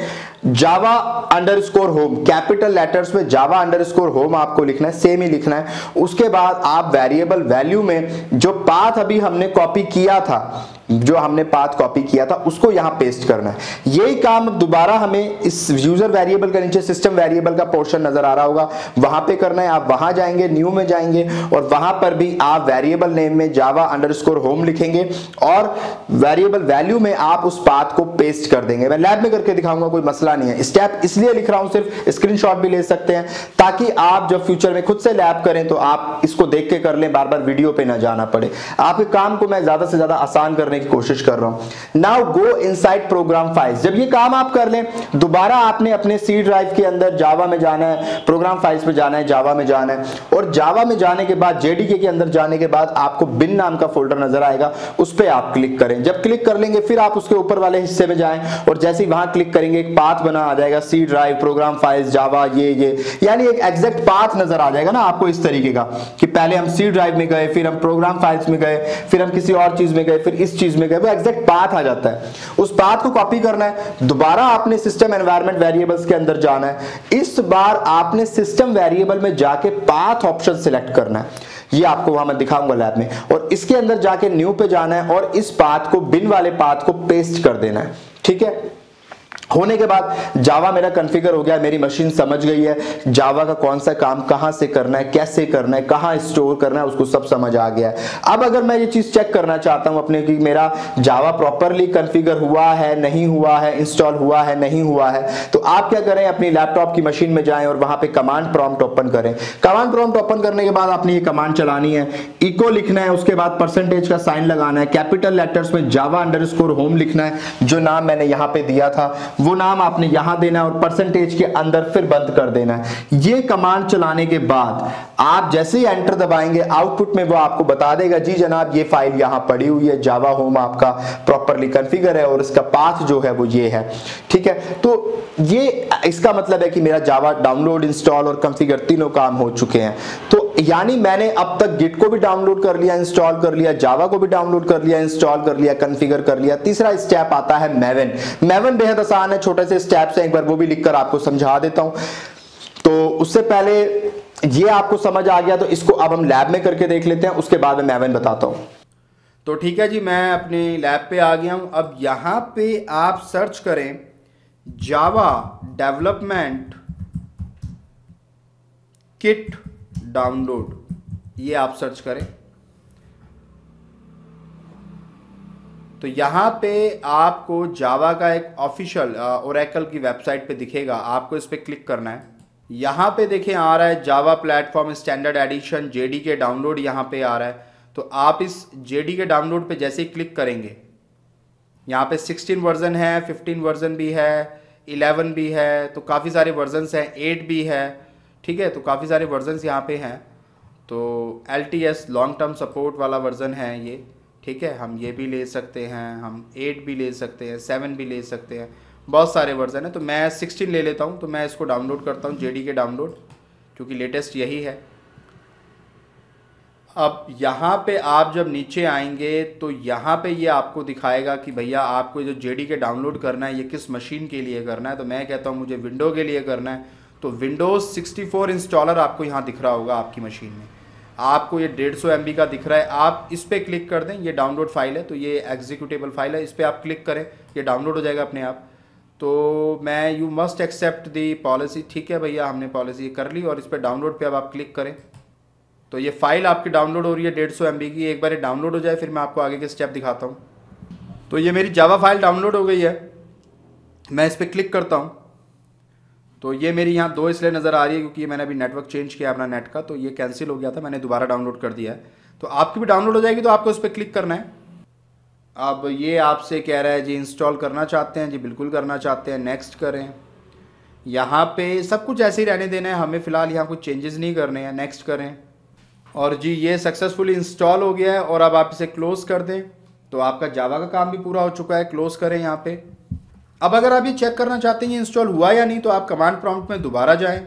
Java underscore home, capital letters में जावा अंडरस्कोर होम आपको लिखना है, सेम ही लिखना है। उसके बाद आप वेरिएबल वैल्यू में जो पाथ अभी हमने कॉपी किया था, जो हमने पाथ कॉपी किया था उसको यहां पेस्ट करना है। यही काम दोबारा हमें इस यूजर वेरिएबल का नीचे सिस्टम वेरिएबल का पोर्शन नजर आ रहा होगा, वहां पे करना है। आप वहां जाएंगे, न्यू में जाएंगे और वहां पर भी आप वेरिएबल नेम में जावा अंडरस्कोर होम लिखेंगे और वेरिएबल वैल्यू में आप उस पाथ को पेस्ट कर देंगे। मैं लैब में करके दिखाऊंगा, कोई मसला नहीं है। स्टेप इसलिए लिख रहा हूं, सिर्फ स्क्रीनशॉट भी ले सकते हैं ताकि आप जब फ्यूचर में खुद से लैब करें तो आप इसको देख के कर लें, बार बार वीडियो पे ना जाना पड़े। आपके काम को मैं ज्यादा से ज्यादा आसान करने की कोशिश कर रहा हूं। Now go inside program files. जब ये काम आप कर लें, दोबारा आपने अपने सी ड्राइव के अंदर जावा में जाना है, प्रोग्राम फाइल्स में जाना है, जावा में जाना है और जावा में जाने के बाद जेडीके के अंदर जाने के बाद आपको बिन नाम का फोल्डर नजर आएगा, उस पर आप क्लिक करें। जब क्लिक कर लेंगे फिर आप उसके ऊपर वाले हिस्से में जाएं और जैसे ही वहां क्लिक करेंगे एक पाथ बना आ जाएगा, C drive, program files, Java, ये यानी एक एग्जैक्ट पाथ नजर आ जाएगा ना आपको इस तरीके का कि पहले हम सी ड्राइव में गए, फिर हम प्रोग्राम फाइल्स में गए, फिर हम किसी और चीज में गए, फिर इस चीज में गए, वो एग्जैक्ट पाथ आ जाता है। उस पाथ को कॉपी करना है, दोबारा आपने सिस्टम एनवायरनमेंट वेरिएबल्स के अंदर जाना है। इस बार आपने सिस्टम वेरिएबल में जाके पाथ ऑप्शन सिलेक्ट करना है, ये आपको वहां मैं दिखाऊंगा लैब में, और इसके अंदर जाके न्यू पे जाना है और इस पाथ को, बिन वाले पाथ को पेस्ट कर देना है। ठीक है, होने के बाद जावा मेरा कॉन्फ़िगर हो गया, मेरी मशीन समझ गई है जावा का कौन सा काम कहां से करना है, कैसे करना है, कहां स्टोर करना है, उसको सब समझ आ गया है। अब अगर मैं ये चीज चेक करना चाहता हूं अपने कि मेरा जावा प्रॉपरली कॉन्फ़िगर हुआ है, नहीं हुआ है, इंस्टॉल हुआ है, नहीं हुआ है, तो आप क्या करें, अपनी लैपटॉप की मशीन में जाएं और वहां पे कमांड प्रॉम्प्ट ओपन करें। कमांड प्रॉम्प्ट ओपन करने के बाद आपने ये कमांड चलानी है, इको लिखना है, उसके बाद परसेंटेज का साइन लगाना है, कैपिटल लेटर्स में जावा अंडरस्कोर होम लिखना है, जो नाम मैंने यहां पे दिया था वो नाम आपने यहां देना है और परसेंटेज के अंदर फिर बंद कर देना है। ये कमांड चलाने के बाद आप जैसे ही एंटर दबाएंगे आउटपुट में वो आपको बता देगा, जी जनाब ये फाइल यहां पड़ी हुई है, जावा होम आपका प्रॉपरली कॉन्फ़िगर है और इसका पाथ जो है वो ये है। ठीक है, तो ये इसका मतलब है कि मेरा जावा डाउनलोड, इंस्टॉल और कॉन्फ़िगर तीनों काम हो चुके हैं। तो यानी मैंने अब तक गिट को भी डाउनलोड कर लिया, इंस्टॉल कर लिया, जावा को भी डाउनलोड कर लिया, इंस्टॉल कर लिया, कॉन्फ़िगर कर लिया। तीसरा स्टेप आता है मैवन। मैवन बेहद आसान है, छोटे से स्टेप्स हैं, एक बार वो भी लिखकर आपको समझा देता हूं। तो उससे पहले ये आपको समझ आ गया तो इसको अब हम लैब में करके देख लेते हैं, उसके बाद मैं मैवन बताता हूं। तो ठीक है जी, मैं अपनी लैब पे आ गया हूं। अब यहां पे आप सर्च करें जावा डेवलपमेंट किट डाउनलोड, ये आप सर्च करें तो यहां पे आपको जावा का एक ऑफिशियल ओरेकल की वेबसाइट पे दिखेगा, आपको इस पे क्लिक करना है। यहां पे देखें आ रहा है Java platform standard edition JDK download, यहां पे आ रहा है। तो आप इस जेडीके डाउनलोड पे जैसे ही क्लिक करेंगे, यहाँ पे 16 वर्जन है, 15 वर्जन भी है, 11 भी है, तो काफ़ी सारे वर्जन्स हैं, 8 भी है। ठीक है, तो काफ़ी सारे वर्जन्स यहाँ पे हैं। तो LTS लॉन्ग टर्म सपोर्ट वाला वर्जन है ये। ठीक है, हम ये भी ले सकते हैं, हम 8 भी ले सकते हैं, 7 भी ले सकते हैं, बहुत सारे वर्जन है। तो मैं 16 ले लेता हूँ, तो मैं इसको डाउनलोड करता हूँ जेडीके डाउनलोड, क्योंकि लेटेस्ट यही है। अब यहाँ पे आप जब नीचे आएंगे तो यहाँ पे ये आपको दिखाएगा कि भैया आपको जो जेडीके डाउनलोड करना है ये किस मशीन के लिए करना है। तो मैं कहता हूँ मुझे विंडो के लिए करना है, तो विंडोज़ 64 इंस्टॉलर आपको यहाँ दिख रहा होगा आपकी मशीन में। आपको ये 150 MB का दिख रहा है, आप इस पर क्लिक कर दें, ये डाउनलोड फाइल है, तो ये एग्जीक्यूटेबल फाइल है, इस पर आप क्लिक करें, ये डाउनलोड हो जाएगा अपने आप। तो मैं you must accept the policy, ठीक है भैया, हमने पॉलिसी कर ली और इस पर डाउनलोड पे अब आप क्लिक करें तो ये फाइल आपकी डाउनलोड हो रही है 150 MB की। एक बार ये डाउनलोड हो जाए फिर मैं आपको आगे के स्टेप दिखाता हूँ। तो ये मेरी जावा फाइल डाउनलोड हो गई है, मैं इस पर क्लिक करता हूँ तो ये मेरी यहाँ 2 इसलिए नज़र आ रही है क्योंकि मैंने अभी नेटवर्क चेंज किया अपना नेट का, तो ये कैंसिल हो गया था, मैंने दोबारा डाउनलोड कर दिया है। तो आपकी भी डाउनलोड हो जाएगी, तो आपको इस पर क्लिक करना है। अब ये आपसे कह रहा है जी इंस्टॉल करना चाहते हैं, जी बिल्कुल करना चाहते हैं, नेक्स्ट करें। यहाँ पे सब कुछ ऐसे ही रहने देना है, हमें फ़िलहाल यहाँ कुछ चेंजेस नहीं करने हैं, नेक्स्ट करें। और जी ये सक्सेसफुली इंस्टॉल हो गया है और अब आप इसे क्लोज़ कर दें तो आपका जावा का काम भी पूरा हो चुका है। क्लोज़ करें यहाँ पे। अब अगर आप ये चेक करना चाहते हैं ये इंस्टॉल हुआ या नहीं, तो आप कमांड प्रॉम्प्ट में दोबारा जाएं,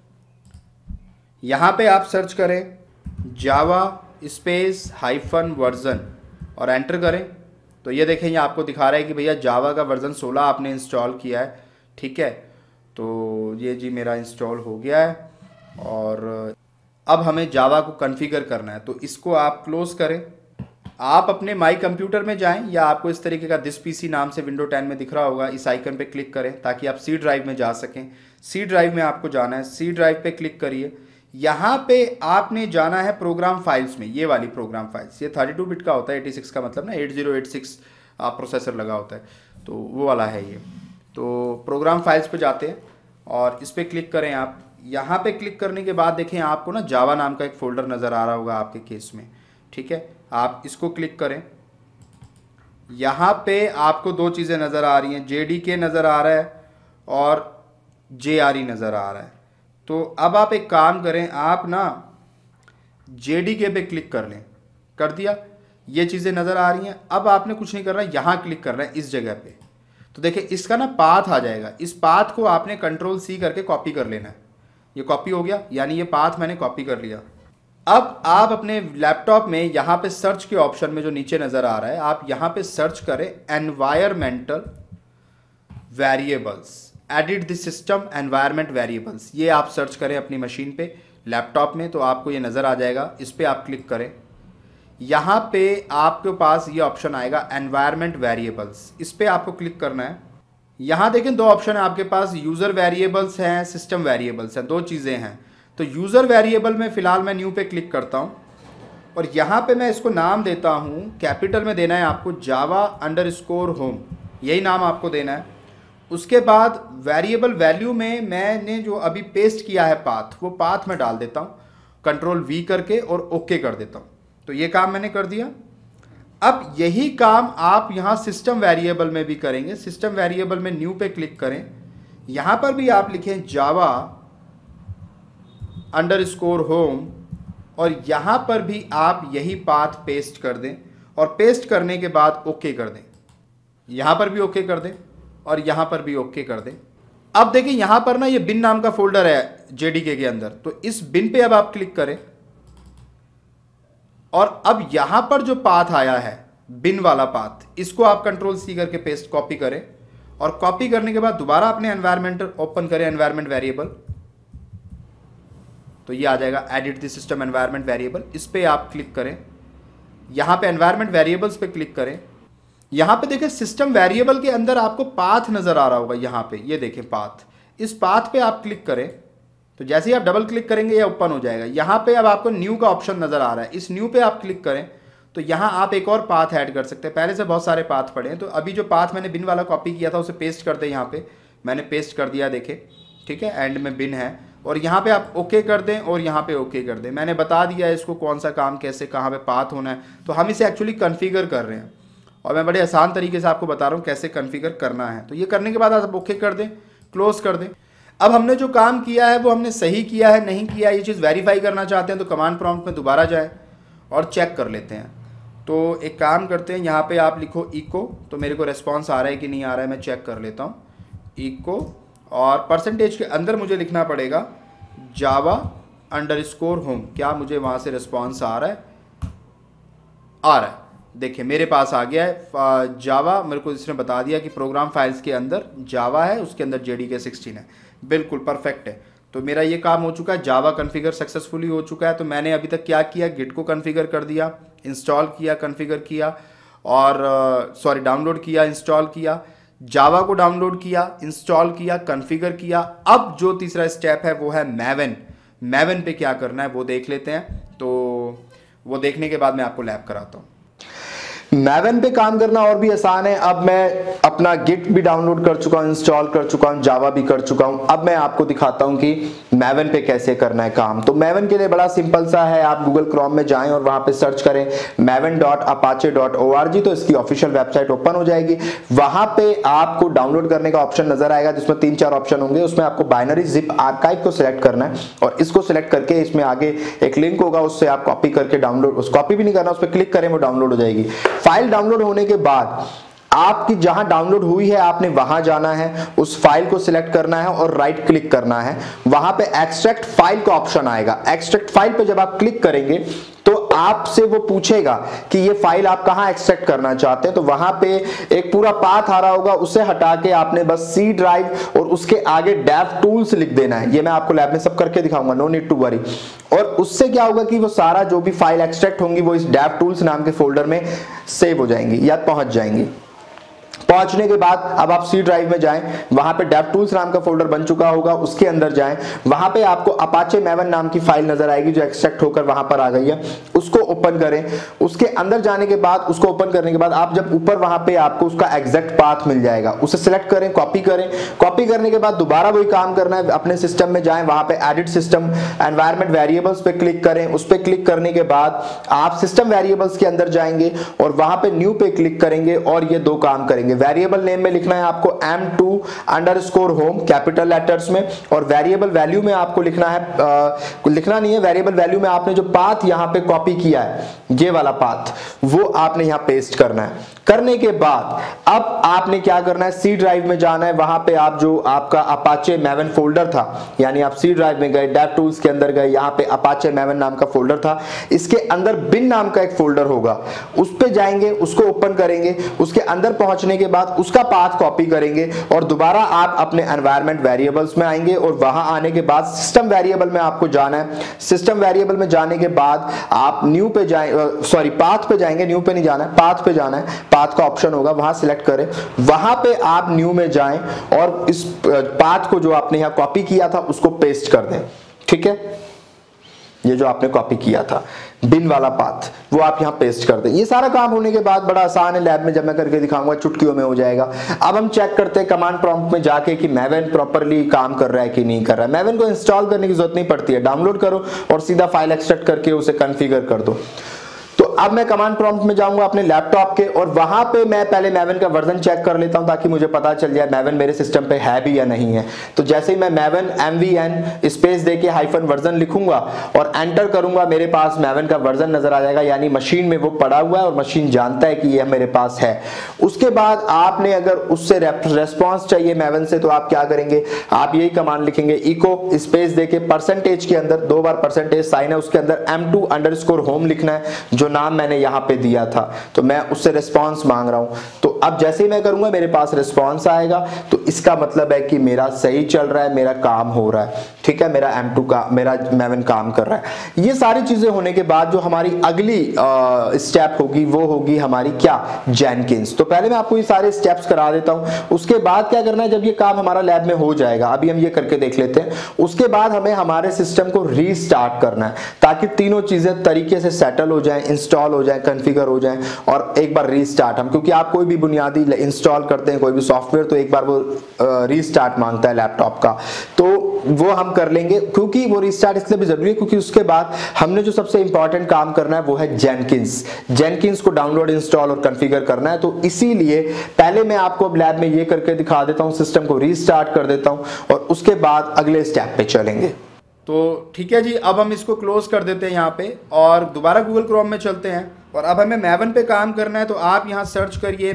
यहाँ पे आप सर्च करें जावा स्पेस हाइफन वर्जन और एंटर करें। तो ये देखें ये आपको दिखा रहा है कि भैया जावा का वर्जन 16 आपने इंस्टॉल किया है। ठीक है, तो ये जी मेरा इंस्टॉल हो गया है और अब हमें जावा को कॉन्फ़िगर करना है। तो इसको आप क्लोज करें, आप अपने माई कंप्यूटर में जाएं या आपको इस तरीके का दिस पीसी नाम से विंडो 10 में दिख रहा होगा, इस आइकन पे क्लिक करें ताकि आप सी ड्राइव में जा सकें। सी ड्राइव में आपको जाना है, सी ड्राइव पे क्लिक करिए। यहाँ पे आपने जाना है प्रोग्राम फाइल्स में, ये वाली प्रोग्राम फाइल्स, ये 32 बिट का होता है, 86 का मतलब ना 8086 प्रोसेसर लगा होता है, तो वो वाला है ये। तो प्रोग्राम फाइल्स पे जाते हैं और इस पर क्लिक करें आप। यहाँ पे क्लिक करने के बाद देखें आपको ना जावा नाम का एक फोल्डर नज़र आ रहा होगा आपके केस में, ठीक है। आप इसको क्लिक करें, यहाँ पे आपको दो चीज़ें नज़र आ रही हैं, JDK नज़र आ रहा है और JRE नज़र आ रहा है। तो अब आप एक काम करें, आप ना JDK पे क्लिक कर लें, कर दिया, ये चीज़ें नज़र आ रही हैं। अब आपने कुछ नहीं करना, यहाँ क्लिक करना है इस जगह पे। तो देखिए इसका ना पाथ आ जाएगा, इस पाथ को आपने Ctrl+C करके कॉपी कर लेना है। ये कॉपी हो गया, यानी ये पाथ मैंने कॉपी कर लिया। अब आप अपने लैपटॉप में यहाँ पे सर्च के ऑप्शन में जो नीचे नज़र आ रहा है, आप यहाँ पे सर्च करें environmental variables, edit the system environment variables, ये आप सर्च करें अपनी मशीन पे लैपटॉप में, तो आपको ये नज़र आ जाएगा। इस पर आप क्लिक करें, यहाँ पे आपके पास ये ऑप्शन आएगा एनवायरमेंट वेरिएबल्स, इस पर आपको क्लिक करना है। यहाँ देखें दो ऑप्शन है आपके पास, यूज़र वेरिएबल्स हैं, सिस्टम वेरिएबल्स हैं, दो चीज़ें हैं। तो यूज़र वेरिएबल में फ़िलहाल मैं न्यू पे क्लिक करता हूँ और यहाँ पे मैं इसको नाम देता हूँ, कैपिटल में देना है आपको java_home, यही नाम आपको देना है। उसके बाद वेरिएबल वैल्यू में मैंने जो अभी पेस्ट किया है पाथ, वो पाथ मैं डाल देता हूँ Ctrl+V करके और ओके कर देता हूँ। तो ये काम मैंने कर दिया। अब यही काम आप यहाँ सिस्टम वेरिएबल में भी करेंगे। सिस्टम वेरिएबल में न्यू पे क्लिक करें, यहाँ पर भी आप लिखें java_home और यहाँ पर भी आप यही पाथ पेस्ट कर दें और पेस्ट करने के बाद ओके कर दें। यहाँ पर भी ओके कर दें और यहाँ पर भी ओके कर दें। अब देखिए यहाँ पर ना ये बिन नाम का फोल्डर है JDK के अंदर, तो इस बिन पे अब आप क्लिक करें और अब यहां पर जो पाथ आया है बिन वाला पाथ, इसको आप Ctrl+C करके पेस्ट कॉपी करें और कॉपी करने के बाद दोबारा अपने एनवायरमेंटल ओपन करें, एनवायरमेंट वेरिएबल, तो ये आ जाएगा edit the system environment variable. इस पे आप क्लिक करें, यहां पे एनवायरमेंट वेरिएबल्स पे क्लिक करें। यहां पे देखें सिस्टम वेरिएबल के अंदर आपको पाथ नजर आ रहा होगा, यहां पे ये देखें पाथ, इस पाथ पे आप क्लिक करें तो जैसे ही आप डबल क्लिक करेंगे ये ओपन हो जाएगा। यहाँ पे अब आपको न्यू का ऑप्शन नज़र आ रहा है, इस न्यू पे आप क्लिक करें तो यहाँ आप एक और पाथ ऐड कर सकते हैं। पहले से बहुत सारे पाथ पड़े हैं, तो अभी जो पाथ मैंने बिन वाला कॉपी किया था उसे पेस्ट कर दें। यहाँ पे मैंने पेस्ट कर दिया, देखें, ठीक है, एंड में बिन है और यहाँ पे आप ओके कर दें और यहाँ पे ओके कर दें। मैंने बता दिया इसको कौन सा काम कैसे कहाँ पे पाथ होना है, तो हम इसे एक्चुअली कन्फिगर कर रहे हैं और मैं बड़े आसान तरीके से आपको बता रहा हूँ कैसे कन्फिगर करना है। तो ये करने के बाद आप ओके कर दें, क्लोज कर दें। अब हमने जो काम किया है वो हमने सही किया है नहीं किया, ये चीज़ वेरीफाई करना चाहते हैं तो कमांड प्रॉम्प्ट में दोबारा जाएं और चेक कर लेते हैं। तो एक काम करते हैं, यहाँ पे आप लिखो इको, तो मेरे को रिस्पांस आ रहा है कि नहीं आ रहा है मैं चेक कर लेता हूँ। इको और परसेंटेज के अंदर मुझे लिखना पड़ेगा java_home, क्या मुझे वहाँ से रिस्पांस आ रहा है? आ रहा है, देखिए मेरे पास आ गया है जावा। मेरे को इसने बता दिया कि प्रोग्राम फाइल्स के अंदर जावा है, उसके अंदर JDK 16 है, बिल्कुल परफेक्ट है। तो मेरा ये काम हो चुका है, जावा कॉन्फ़िगर सक्सेसफुली हो चुका है। तो मैंने अभी तक क्या किया, गिट को कॉन्फ़िगर कर दिया, इंस्टॉल किया, कॉन्फ़िगर किया और डाउनलोड किया, इंस्टॉल किया, जावा को डाउनलोड किया, इंस्टॉल किया, कॉन्फ़िगर किया। अब जो तीसरा स्टेप है वो है मैवन। मैवन पे क्या करना है वो देख लेते हैं। तो वो देखने के बाद मैं आपको लैब कराता हूँ। मैवन पे काम करना और भी आसान है। अब मैं अपना गिट भी डाउनलोड कर चुका हूं, इंस्टॉल कर चुका हूं, जावा भी कर चुका हूं। अब मैं आपको दिखाता हूं कि मैवन पे कैसे करना है काम। तो मैवन के लिए बड़ा सिंपल सा है, आप गूगल क्रोम में जाएं और वहां पे सर्च करें maven.apache.org, तो इसकी ऑफिशियल वेबसाइट ओपन हो जाएगी। वहां पे आपको डाउनलोड करने का ऑप्शन नजर आएगा जिसमें 3-4 ऑप्शन होंगे। उसमें आपको बाइनरी जिप आर्काइव को सिलेक्ट करना है और इसको सिलेक्ट करके इसमें आगे एक लिंक होगा, उससे आप कॉपी करके डाउनलोड, उस कॉपी भी नहीं करना, उस पर क्लिक करें वो डाउनलोड हो जाएगी। फाइल डाउनलोड होने के बाद आपकी जहां डाउनलोड हुई है आपने वहां जाना है, उस फाइल को सिलेक्ट करना है और राइट क्लिक करना है। वहां पे एक्सट्रैक्ट फाइल का ऑप्शन आएगा। एक्सट्रैक्ट फाइल पे जब आप क्लिक करेंगे तो आपसे वो पूछेगा कि ये फाइल आप कहां एक्सट्रैक्ट करना चाहते हैं, तो वहां पे एक पूरा पाथ आ रहा होगा, उसे हटा के आपने बस सी ड्राइव और उसके आगे डेव टूल्स लिख देना है। ये मैं आपको लैब में सब करके दिखाऊंगा, नो नीड टू वरी। और उससे क्या होगा कि वो सारा जो भी फाइल एक्सट्रैक्ट होंगी वो इस डेव टूल्स नाम के फोल्डर में सेव हो जाएंगी या पहुंच जाएंगी। पहुंचने के बाद अब आप सी ड्राइव में जाएं, वहां पे डेव टूल्स नाम का फोल्डर बन चुका होगा, उसके अंदर जाएं, वहां पे आपको अपाचे मैवन नाम की फाइल नजर आएगी जो एक्सट्रैक्ट होकर वहां पर आ गई है, उसको ओपन करें। उसके अंदर जाने के बाद, उसको ओपन करने के बाद आप जब ऊपर वहां पे आपको उसका एग्जैक्ट पाथ मिल जाएगा, उसे सिलेक्ट करें, कॉपी करें। कॉपी करने के बाद दोबारा वही काम करना है, अपने सिस्टम में जाएं, वहां पे एडिट सिस्टम एनवायरमेंट वेरिएबल्स पे क्लिक करें। उस पे क्लिक करने के बाद आप सिस्टम वेरिएबल्स के अंदर जाएंगे और वहां पे न्यू पे क्लिक करेंगे और ये दो काम करेंगे। वेरिएबल नेम में लिखना है आपको m2_home कैपिटल लेटर्स में, और वेरिएबल वैल्यू में आपको लिखना है, लिखना नहीं है, वेरिएबल वैल्यू में आपने जो पाथ यहां पे कॉपी किया है, ये वाला पाथ, वो आपने यहां पेस्ट करना है। करने के बाद अब आपने क्या करना है, सी ड्राइव में जाना है, वहां पे आप जो आपका अपाचे मैवन फोल्डर था, यानी आप सी ड्राइव में गए, डेव टूल्स के अंदर गए, यहां पे अपाचे मैवन नाम का फोल्डर था, इसके अंदर बिन नाम का एक फोल्डर होगा, उस पे जाएंगे, उसको ओपन करेंगे। उसके अंदर पहुंचने के बाद उसका पाथ कॉपी करेंगे और दोबारा आप अपने एनवायरमेंट वेरिएबल्स में आएंगे और वहां आने के बाद सिस्टम वेरिएबल में आपको जाना है। सिस्टम वेरिएबल में जाने के बाद आप न्यू पे जाए, सॉरी पाथ पे जाएंगे, न्यू पे नहीं जाना है, पाथ पे जाना है। पाथ का ऑप्शन होगा, वहां सिलेक्ट करें, वहां पे आप न्यू में जाएं और इस पाथ को जो आपने यहां कॉपी किया था उसको पेस्ट कर दें। ठीक है, ये जो आपने कॉपी किया था बिन वाला पाथ, वो आप यहां पेस्ट कर दें। ये सारा काम होने के बाद बड़ा आसान है, लैब में जब मैं करके दिखाऊंगा चुटकियों में हो जाएगा। अब हम चेक करते हैं कमांड प्रॉम्प्ट में जाके कि मैवन प्रॉपर्ली काम कर रहा है कि नहीं कर रहा है। मैवन को इंस्टॉल करने की जरूरत नहीं पड़ती है, डाउनलोड करो और सीधा फाइल एक्सट्रैक्ट करके उसे कॉन्फ़िगर कर दो। अब मैं कमांड प्रॉम्प्ट में जाऊंगा अपने लैपटॉप के और वहां पे मैं पहले मैवन का वर्जन चेक कर लेता हूं ताकि मुझे पता चल जाए मैवन मेरे सिस्टम पे है भी या नहीं है। तो जैसे ही मैं मैवन MVN स्पेस देके हाइफन वर्जन लिखूंगा और एंटर करूंगा, मेरे पास मैवन का वर्जन नजर आ जाएगा, यानी मशीन में वो पड़ा हुआ है और मशीन जानता है कि ये मेरे पास है। उसके बाद आपने अगर उससे रेस्पॉन्स चाहिए मैवन से, तो आप क्या करेंगे, आप यही कमांड लिखेंगे, इको स्पेस देके परसेंटेज के अंदर 2 बार परसेंटेज साइन है, उसके अंदर m2_home लिखना है, जो नाम मैंने यहां पे दिया था। तो मैं उससे रिस्पांस मांग रहा हूं, तो अब जैसे ही मैं करूंगा मेरे पास रिस्पांस आएगा, तो इसका मतलब है कि मेरा सही चल रहा है, मेरा काम हो रहा है। ठीक है, मेरा M2 का, मेरा मैवन काम कर रहा है। ये सारी चीजें होने के बाद जो हमारी अगली स्टेप होगी वो होगी हमारी क्या, जेनकिंस। तो पहले मैं आपको ये सारे स्टेप्स करा देता हूं, उसके बाद क्या करना है, जब ये काम हमारा लैब में हो जाएगा, अभी हम ये करके देख लेते हैं, उसके बाद हमें हमारे सिस्टम को रीस्टार्ट करना है ताकि तीनों चीजें तरीके से सेटल हो जाएं, इंस्टॉल हो जाए, कॉन्फ़िगर हो जाए और एक बार रीस्टार्ट हम, क्योंकि आप कोई भी बुनियादी इंस्टॉल करते हैं कोई भी सॉफ्टवेयर तो एक बार वो रीस्टार्ट मांगता है लैपटॉप का, तो वो हम कर लेंगे। क्योंकि वो रीस्टार्ट इसलिए भी जरूरी है क्योंकि उसके बाद हमने जो सबसे इंपॉर्टेंट काम करना है वो है जेनकिंस। जेनकिंस को डाउनलोड, इंस्टॉल और कॉन्फ़िगर करना है। तो इसीलिए पहले मैं आपको लैब में ये करके दिखा देता हूं, सिस्टम को रीस्टार्ट कर देता हूं और उसके बाद अगले स्टेप पे चलेंगे। तो ठीक है जी, अब हम इसको क्लोज कर देते हैं यहाँ पे और दोबारा गूगल क्रोम में चलते हैं और अब हमें मैवन पे काम करना है। तो आप यहाँ सर्च करिए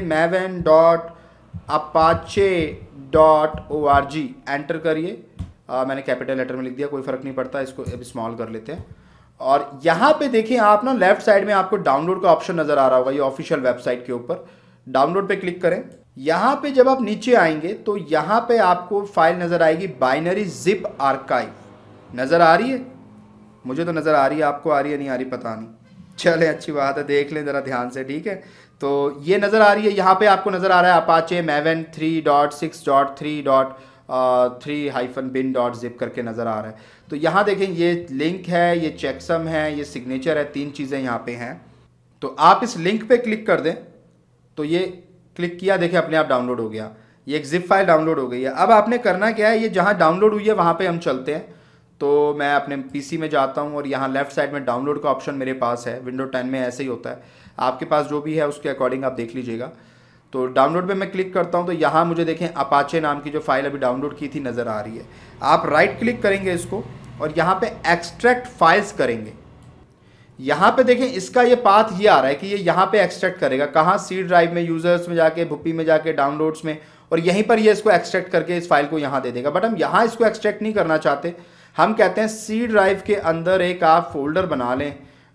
maven.apache.org, एंटर करिए। मैंने कैपिटल लेटर में लिख दिया, कोई फ़र्क नहीं पड़ता, इसको अब स्मॉल कर लेते हैं। और यहाँ पे देखिए आप ना, लेफ्ट साइड में आपको डाउनलोड का ऑप्शन नज़र आ रहा होगा, ये ऑफिशियल वेबसाइट के ऊपर। डाउनलोड पे क्लिक करें। यहाँ पे जब आप नीचे आएंगे तो यहाँ पे आपको फाइल नज़र आएगी, बाइनरी जिप आर्काइव। नज़र आ रही है? मुझे तो नज़र आ रही है, आपको आ रही है नहीं आ रही पता नहीं। चले अच्छी बात है, देख लें ज़रा ध्यान से। ठीक है, तो ये नज़र आ रही है, यहाँ पे आपको नज़र आ रहा है अपाचे मैवन 3.6.3.3-bin.zip करके नज़र आ रहा है। तो यहाँ देखें, ये लिंक है, ये चेकसम है, ये सिग्नेचर है, 3 चीज़ें यहाँ पे हैं। तो आप इस लिंक पे क्लिक कर दें, तो ये क्लिक किया, देखें अपने आप डाउनलोड हो गया, ये एक जिप फाइल डाउनलोड हो गई है। अब आपने करना क्या है, ये जहाँ डाउनलोड हुई है वहाँ पे हम चलते हैं। तो मैं अपने पीसी में जाता हूँ और यहाँ लेफ्ट साइड में डाउनलोड का ऑप्शन मेरे पास है। विंडो 10 में ऐसे ही होता है, आपके पास जो भी है उसके अकॉर्डिंग आप देख लीजिएगा। तो डाउनलोड पे मैं क्लिक करता हूँ तो यहाँ मुझे देखें अपाचे नाम की जो फाइल अभी डाउनलोड की थी नज़र आ रही है। आप राइट क्लिक करेंगे इसको और यहाँ पे एक्सट्रैक्ट फाइल्स करेंगे। यहाँ पे देखें इसका ये पाथ ये आ रहा है कि ये यहाँ पे एक्सट्रैक्ट करेगा, कहाँ, सी ड्राइव में, यूजर्स में जाके, भुप्पी में जाके, डाउनलोड्स में, और यहीं पर ये इसको एक्सट्रैक्ट करके इस फाइल को यहाँ दे देगा। बट हम यहाँ इसको एक्सट्रैक्ट नहीं करना चाहते, हम कहते हैं सी ड्राइव के अंदर एक आप फोल्डर बना लें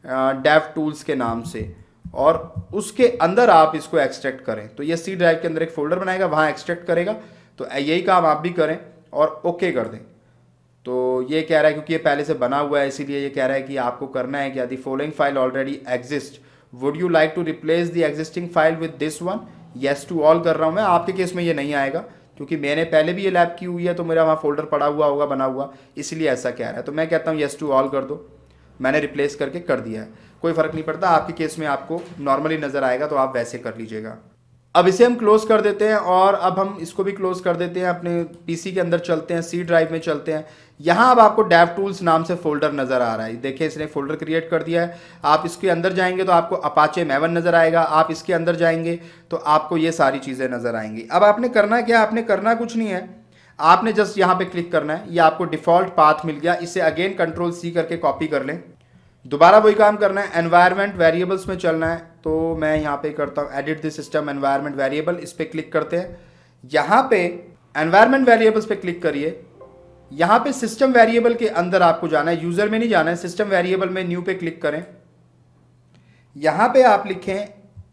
डेव टूल्स के नाम से, और उसके अंदर आप इसको एक्सट्रैक्ट करें। तो ये सी ड्राइव के अंदर एक फोल्डर बनाएगा, वहाँ एक्सट्रैक्ट करेगा। तो यही काम आप भी करें और ओके कर दें। तो ये कह रहा है क्योंकि ये पहले से बना हुआ है, इसीलिए ये कह रहा है कि आपको करना है कि the following file already exist, would you like to replace the existing file with this one, yes to all कर रहा हूँ मैं। आपके केस में ये नहीं आएगा क्योंकि मैंने पहले भी ये लैब की हुई है, तो मेरा वहाँ फोल्डर पड़ा हुआ होगा बना हुआ, इसलिए ऐसा कह रहा है। तो मैं कहता हूँ येस टू ऑल कर दो, मैंने रिप्लेस करके कर दिया है, कोई फ़र्क नहीं पड़ता। आपके केस में आपको नॉर्मली नज़र आएगा, तो आप वैसे कर लीजिएगा। अब इसे हम क्लोज कर देते हैं और अब हम इसको भी क्लोज कर देते हैं। अपने पीसी के अंदर चलते हैं, सी ड्राइव में चलते हैं। यहाँ अब आपको डेव टूल्स नाम से फोल्डर नज़र आ रहा है। देखिए इसने फोल्डर क्रिएट कर दिया है। आप इसके अंदर जाएंगे तो आपको अपाचे मैवन नज़र आएगा, आप इसके अंदर जाएंगे तो आपको ये सारी चीज़ें नज़र आएंगी। अब आपने करना क्या, आपने करना कुछ नहीं है, आपने जस्ट यहाँ पे क्लिक करना है। ये आपको डिफ़ॉल्ट पाथ मिल गया, इसे अगेन कंट्रोल सी करके कॉपी कर लें। दोबारा वही काम करना है, एनवायरनमेंट वेरिएबल्स में चलना है। तो मैं यहाँ पे करता हूँ edit the system environment variable, इस पर क्लिक करते हैं। यहाँ पे एनवायरनमेंट वेरिएबल्स पे क्लिक करिए। यहाँ पे सिस्टम वेरिएबल के अंदर आपको जाना है, यूज़र में नहीं जाना है, सिस्टम वेरिएबल में न्यू पे क्लिक करें। यहाँ पे आप लिखें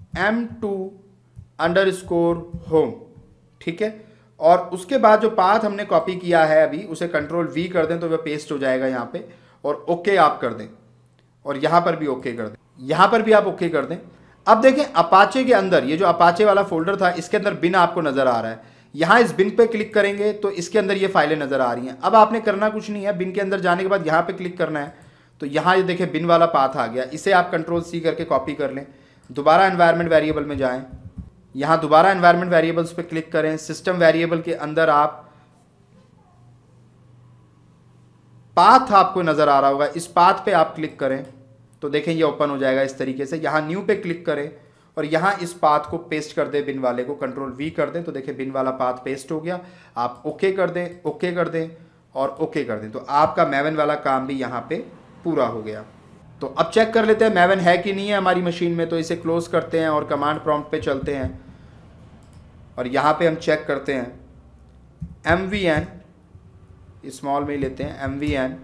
m2_home, ठीक है। और उसके बाद जो पाथ हमने कॉपी किया है अभी, उसे कंट्रोल V कर दें तो वह पेस्ट हो जाएगा यहाँ पे, और ओके आप कर दें, और यहाँ पर भी ओके कर दें, यहाँ पर भी आप ओके कर दें। अब देखें अपाचे के अंदर, ये जो अपाचे वाला फोल्डर था, इसके अंदर बिन आपको नज़र आ रहा है। यहाँ इस बिन पे क्लिक करेंगे तो इसके अंदर ये फाइलें नज़र आ रही हैं। अब आपने करना कुछ नहीं है, बिन के अंदर जाने के बाद यहाँ पे क्लिक करना है। तो यहाँ ये देखें बिन वाला पाथ आ गया, इसे आप कंट्रोल C करके कॉपी कर लें। दोबारा एनवायरनमेंट वेरिएबल में जाएँ, यहाँ दोबारा एनवायरनमेंट वेरिएबल्स पे क्लिक करें। सिस्टम वेरिएबल के अंदर आप पाथ आपको नज़र आ रहा होगा, इस पाथ पे आप क्लिक करें तो देखें ये ओपन हो जाएगा इस तरीके से। यहाँ न्यू पे क्लिक करें और यहाँ इस पाथ को पेस्ट कर दें, बिन वाले को कंट्रोल V कर दें तो देखें बिन वाला पाथ पेस्ट हो गया। आप ओके कर दें, ओके कर दें और ओके कर दें, तो आपका मैवन वाला काम भी यहाँ पे पूरा हो गया। तो अब चेक कर लेते हैं मैवन है कि नहीं है हमारी मशीन में। तो इसे क्लोज करते हैं और कमांड प्रॉम्प्ट पे चलते हैं और यहाँ पे हम चेक करते हैं MVN, स्मॉल में लेते हैं, MVN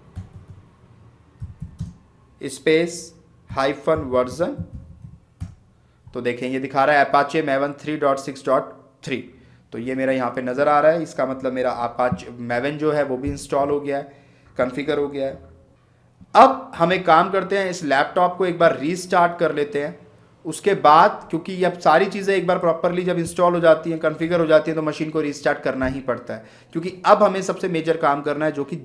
स्पेस -वर्जन। तो देखें ये दिखा रहा है अपाचे मैवन 3.6.3। तो ये मेरा यहाँ पे नज़र आ रहा है, इसका मतलब मेरा अपाचे मैवन जो है वो भी इंस्टॉल हो गया है, कॉन्फ़िगर हो गया है। अब हम एक काम करते हैं, इस लैपटॉप को एक बार रीस्टार्ट कर लेते हैं। उसके बाद क्योंकि अब सारी चीज़ें एक बार प्रॉपरली जब इंस्टॉल हो जाती हैं, कॉन्फ़िगर हो जाती हैं, तो मशीन को रीस्टार्ट करना ही पड़ता है। क्योंकि अब हमें सबसे मेजर काम करना है जो कि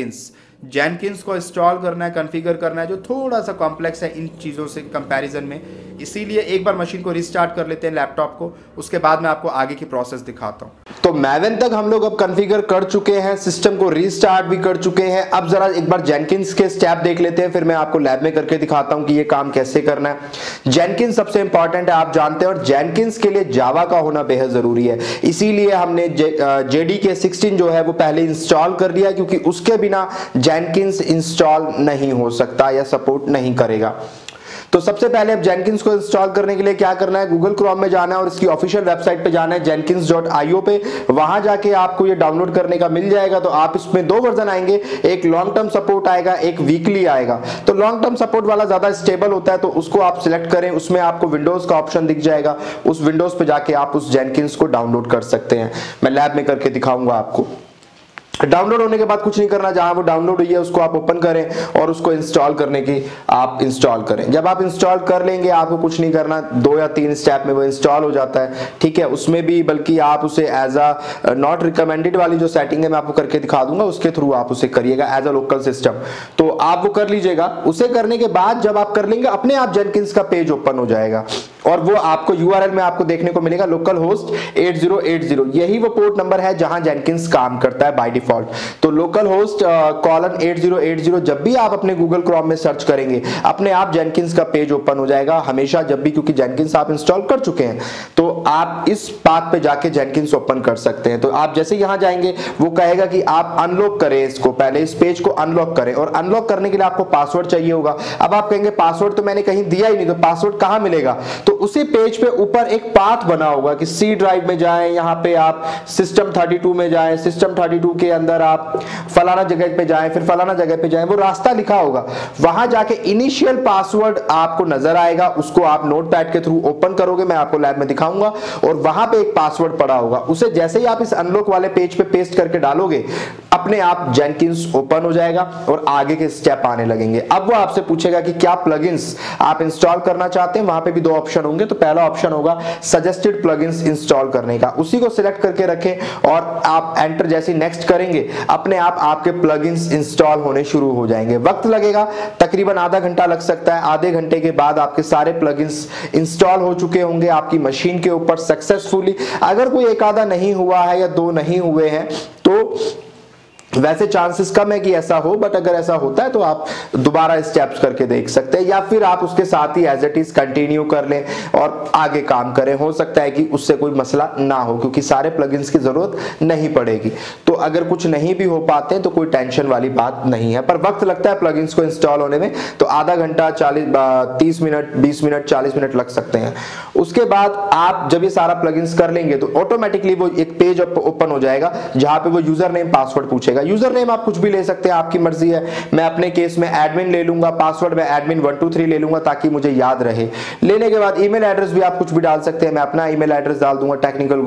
जेनकिंस को इंस्टॉल करना है, कॉन्फ़िगर करना है, जो थोड़ा सा कॉम्प्लेक्स है इन चीज़ों से कंपैरिजन में। इसीलिए एक बार मशीन को रीस्टार्ट कर लेते हैं लैपटॉप को, उसके बाद मैं आपको आगे की प्रोसेस दिखाता हूँ। तो मैवन तक हम लोग अब कॉन्फ़िगर कर चुके हैं, सिस्टम को रीस्टार्ट भी कर चुके हैं। अब जरा एक बार जेनकिंस के स्टेप देख लेते हैं, फिर मैं आपको लैब में करके दिखाता हूं कि ये काम कैसे करना है। जेनकिंस सबसे इंपॉर्टेंट है, आप जानते हैं, और जेनकिंस के लिए जावा का होना बेहद जरूरी है। इसीलिए हमने JDK 16 जो है वो पहले इंस्टॉल कर लिया, क्योंकि उसके बिना जेनकिंस इंस्टॉल नहीं हो सकता या सपोर्ट नहीं करेगा। तो सबसे पहले अब जेनकिंस को इंस्टॉल करने के लिए क्या करना है, गूगल क्रोम में जाना है और इसकी ऑफिशियल वेबसाइट पे जाना है jenkins.io पे। वहां जाके आपको ये डाउनलोड करने का मिल जाएगा। तो आप इसमें दो वर्जन आएंगे, एक लॉन्ग टर्म सपोर्ट आएगा, एक वीकली आएगा। तो लॉन्ग टर्म सपोर्ट वाला ज्यादा स्टेबल होता है, तो उसको आप सिलेक्ट करें। उसमें आपको विंडोज का ऑप्शन दिख जाएगा, उस विंडोज पे जाके आप उस जेनकिंस को डाउनलोड कर सकते हैं। मैं लैब में करके दिखाऊंगा आपको। डाउनलोड होने के बाद कुछ नहीं करना, जहां वो डाउनलोड हुई है उसको आप ओपन करें और उसको इंस्टॉल करने की आप इंस्टॉल करें। जब आप इंस्टॉल कर लेंगे आपको कुछ नहीं करना, 2 या 3 स्टेप में वो इंस्टॉल हो जाता है, ठीक है। उसमें भी बल्कि आप उसे एज अ नॉट रिकमेंडेड वाली जो सेटिंग है मैं आपको करके दिखा दूंगा, उसके थ्रू आप उसे करिएगा एज अ लोकल सिस्टम। तो आप वो कर लीजिएगा। उसे करने के बाद जब आप कर लेंगे, अपने आप जेनकिंस का पेज ओपन हो जाएगा और वो आपको URL में आपको देखने को मिलेगा लोकल होस्ट 8080। यही वो पोर्ट नंबर है जहां जेनकिंस काम करता है बाय डिफॉल्ट। तो लोकल होस्ट :8080 जब भी आप अपने गूगल क्रोम में सर्च करेंगे, अपने आप जेनकिंस का पेज ओपन हो जाएगा हमेशा जब भी, क्योंकि जेनकिंस आप इंस्टॉल कर चुके हैं। तो आप इस पाथ पे जाके जेनकिंस ओपन कर सकते हैं। तो आप जैसे यहां जाएंगे वो कहेगा कि आप अनलॉक करें इसको, पहले इस पेज को अनलॉक करें, और अनलॉक करने के लिए आपको पासवर्ड चाहिए होगा। अब आप कहेंगे पासवर्ड तो मैंने कहीं दिया ही नहीं, तो पासवर्ड कहां मिलेगा? तो उसी पेज पे ऊपर एक पाथ बना होगा कि सी ड्राइव में जाएं, यहाँ पे आप सिस्टम 32 में जाएं, सिस्टम 32 के अंदर आप फलाना जगह पे जाएं, फिर फलाना जगह पे जाएं, वो रास्ता लिखा होगा। वहां जाके इनिशियल पासवर्ड आपको नजर आएगा, उसको आप नोटपैड के थ्रू ओपन करोगे, मैं आपको लैब में दिखाऊंगा, और वहां पे एक पासवर्ड पड़ा होगा, उसे जैसे ही आप इस अनलॉक वाले पेज पे पेस्ट करके डालोगे, अपने आप जेनकिंस ओपन हो जाएगा और आगे के स्टेप आने लगेंगे। अब वो आपसे पूछेगा कि क्या प्लगइन्स आप इंस्टॉल करना चाहते हैं। वहां पे भी दो ऑप्शन होंगे, तो पहला ऑप्शन होगा सजेस्टेड प्लगइन्स इंस्टॉल करने का, उसी को सिलेक्ट करके रखें और आप एंटर जैसे नेक्स्ट करेंगे, अपने आप आपके प्लगइन्स इंस्टॉल होने शुरू हो जाएंगे। वक्त लगेगा, तकरीबन आधा घंटा लग सकता है। आधे घंटे के बाद आपके सारे प्लगइन्स इंस्टॉल हो चुके होंगे आपकी मशीन के ऊपर सक्सेसफुली। अगर कोई एक आधा नहीं हुआ है या दो नहीं हुए हैं तो वैसे चांसेस कम है कि ऐसा हो, बट अगर ऐसा होता है तो आप दोबारा स्टेप्स करके देख सकते हैं, या फिर आप उसके साथ ही एज इट इज कंटिन्यू कर लें और आगे काम करें। हो सकता है कि उससे कोई मसला ना हो, क्योंकि सारे प्लगइन्स की जरूरत नहीं पड़ेगी। तो अगर कुछ नहीं भी हो पाते तो कोई टेंशन वाली बात नहीं है, पर वक्त लगता है प्लगइन्स को इंस्टॉल होने में, तो आधा घंटा 30 मिनट 20 मिनट 40 मिनट लग सकते हैं। उसके बाद आप जब ये सारा प्लगइन्स कर लेंगे तो ऑटोमेटिकली वो एक पेज ओपन हो जाएगा जहां पे वो यूजर नेम पासवर्ड पूछेगा। यूजर नेम आप कुछ भी ले सकते हैं, आपकी मर्जी है। मैं अपने केस में एडमिन ले लूंगा, पासवर्ड में एडमिन 123 ले लूंगा ताकि मुझे याद रहे। लेने के बाद ईमेल एड्रेस भी आप कुछ भी डाल सकते हैं, मैं अपना ईमेल एड्रेस डाल दूंगा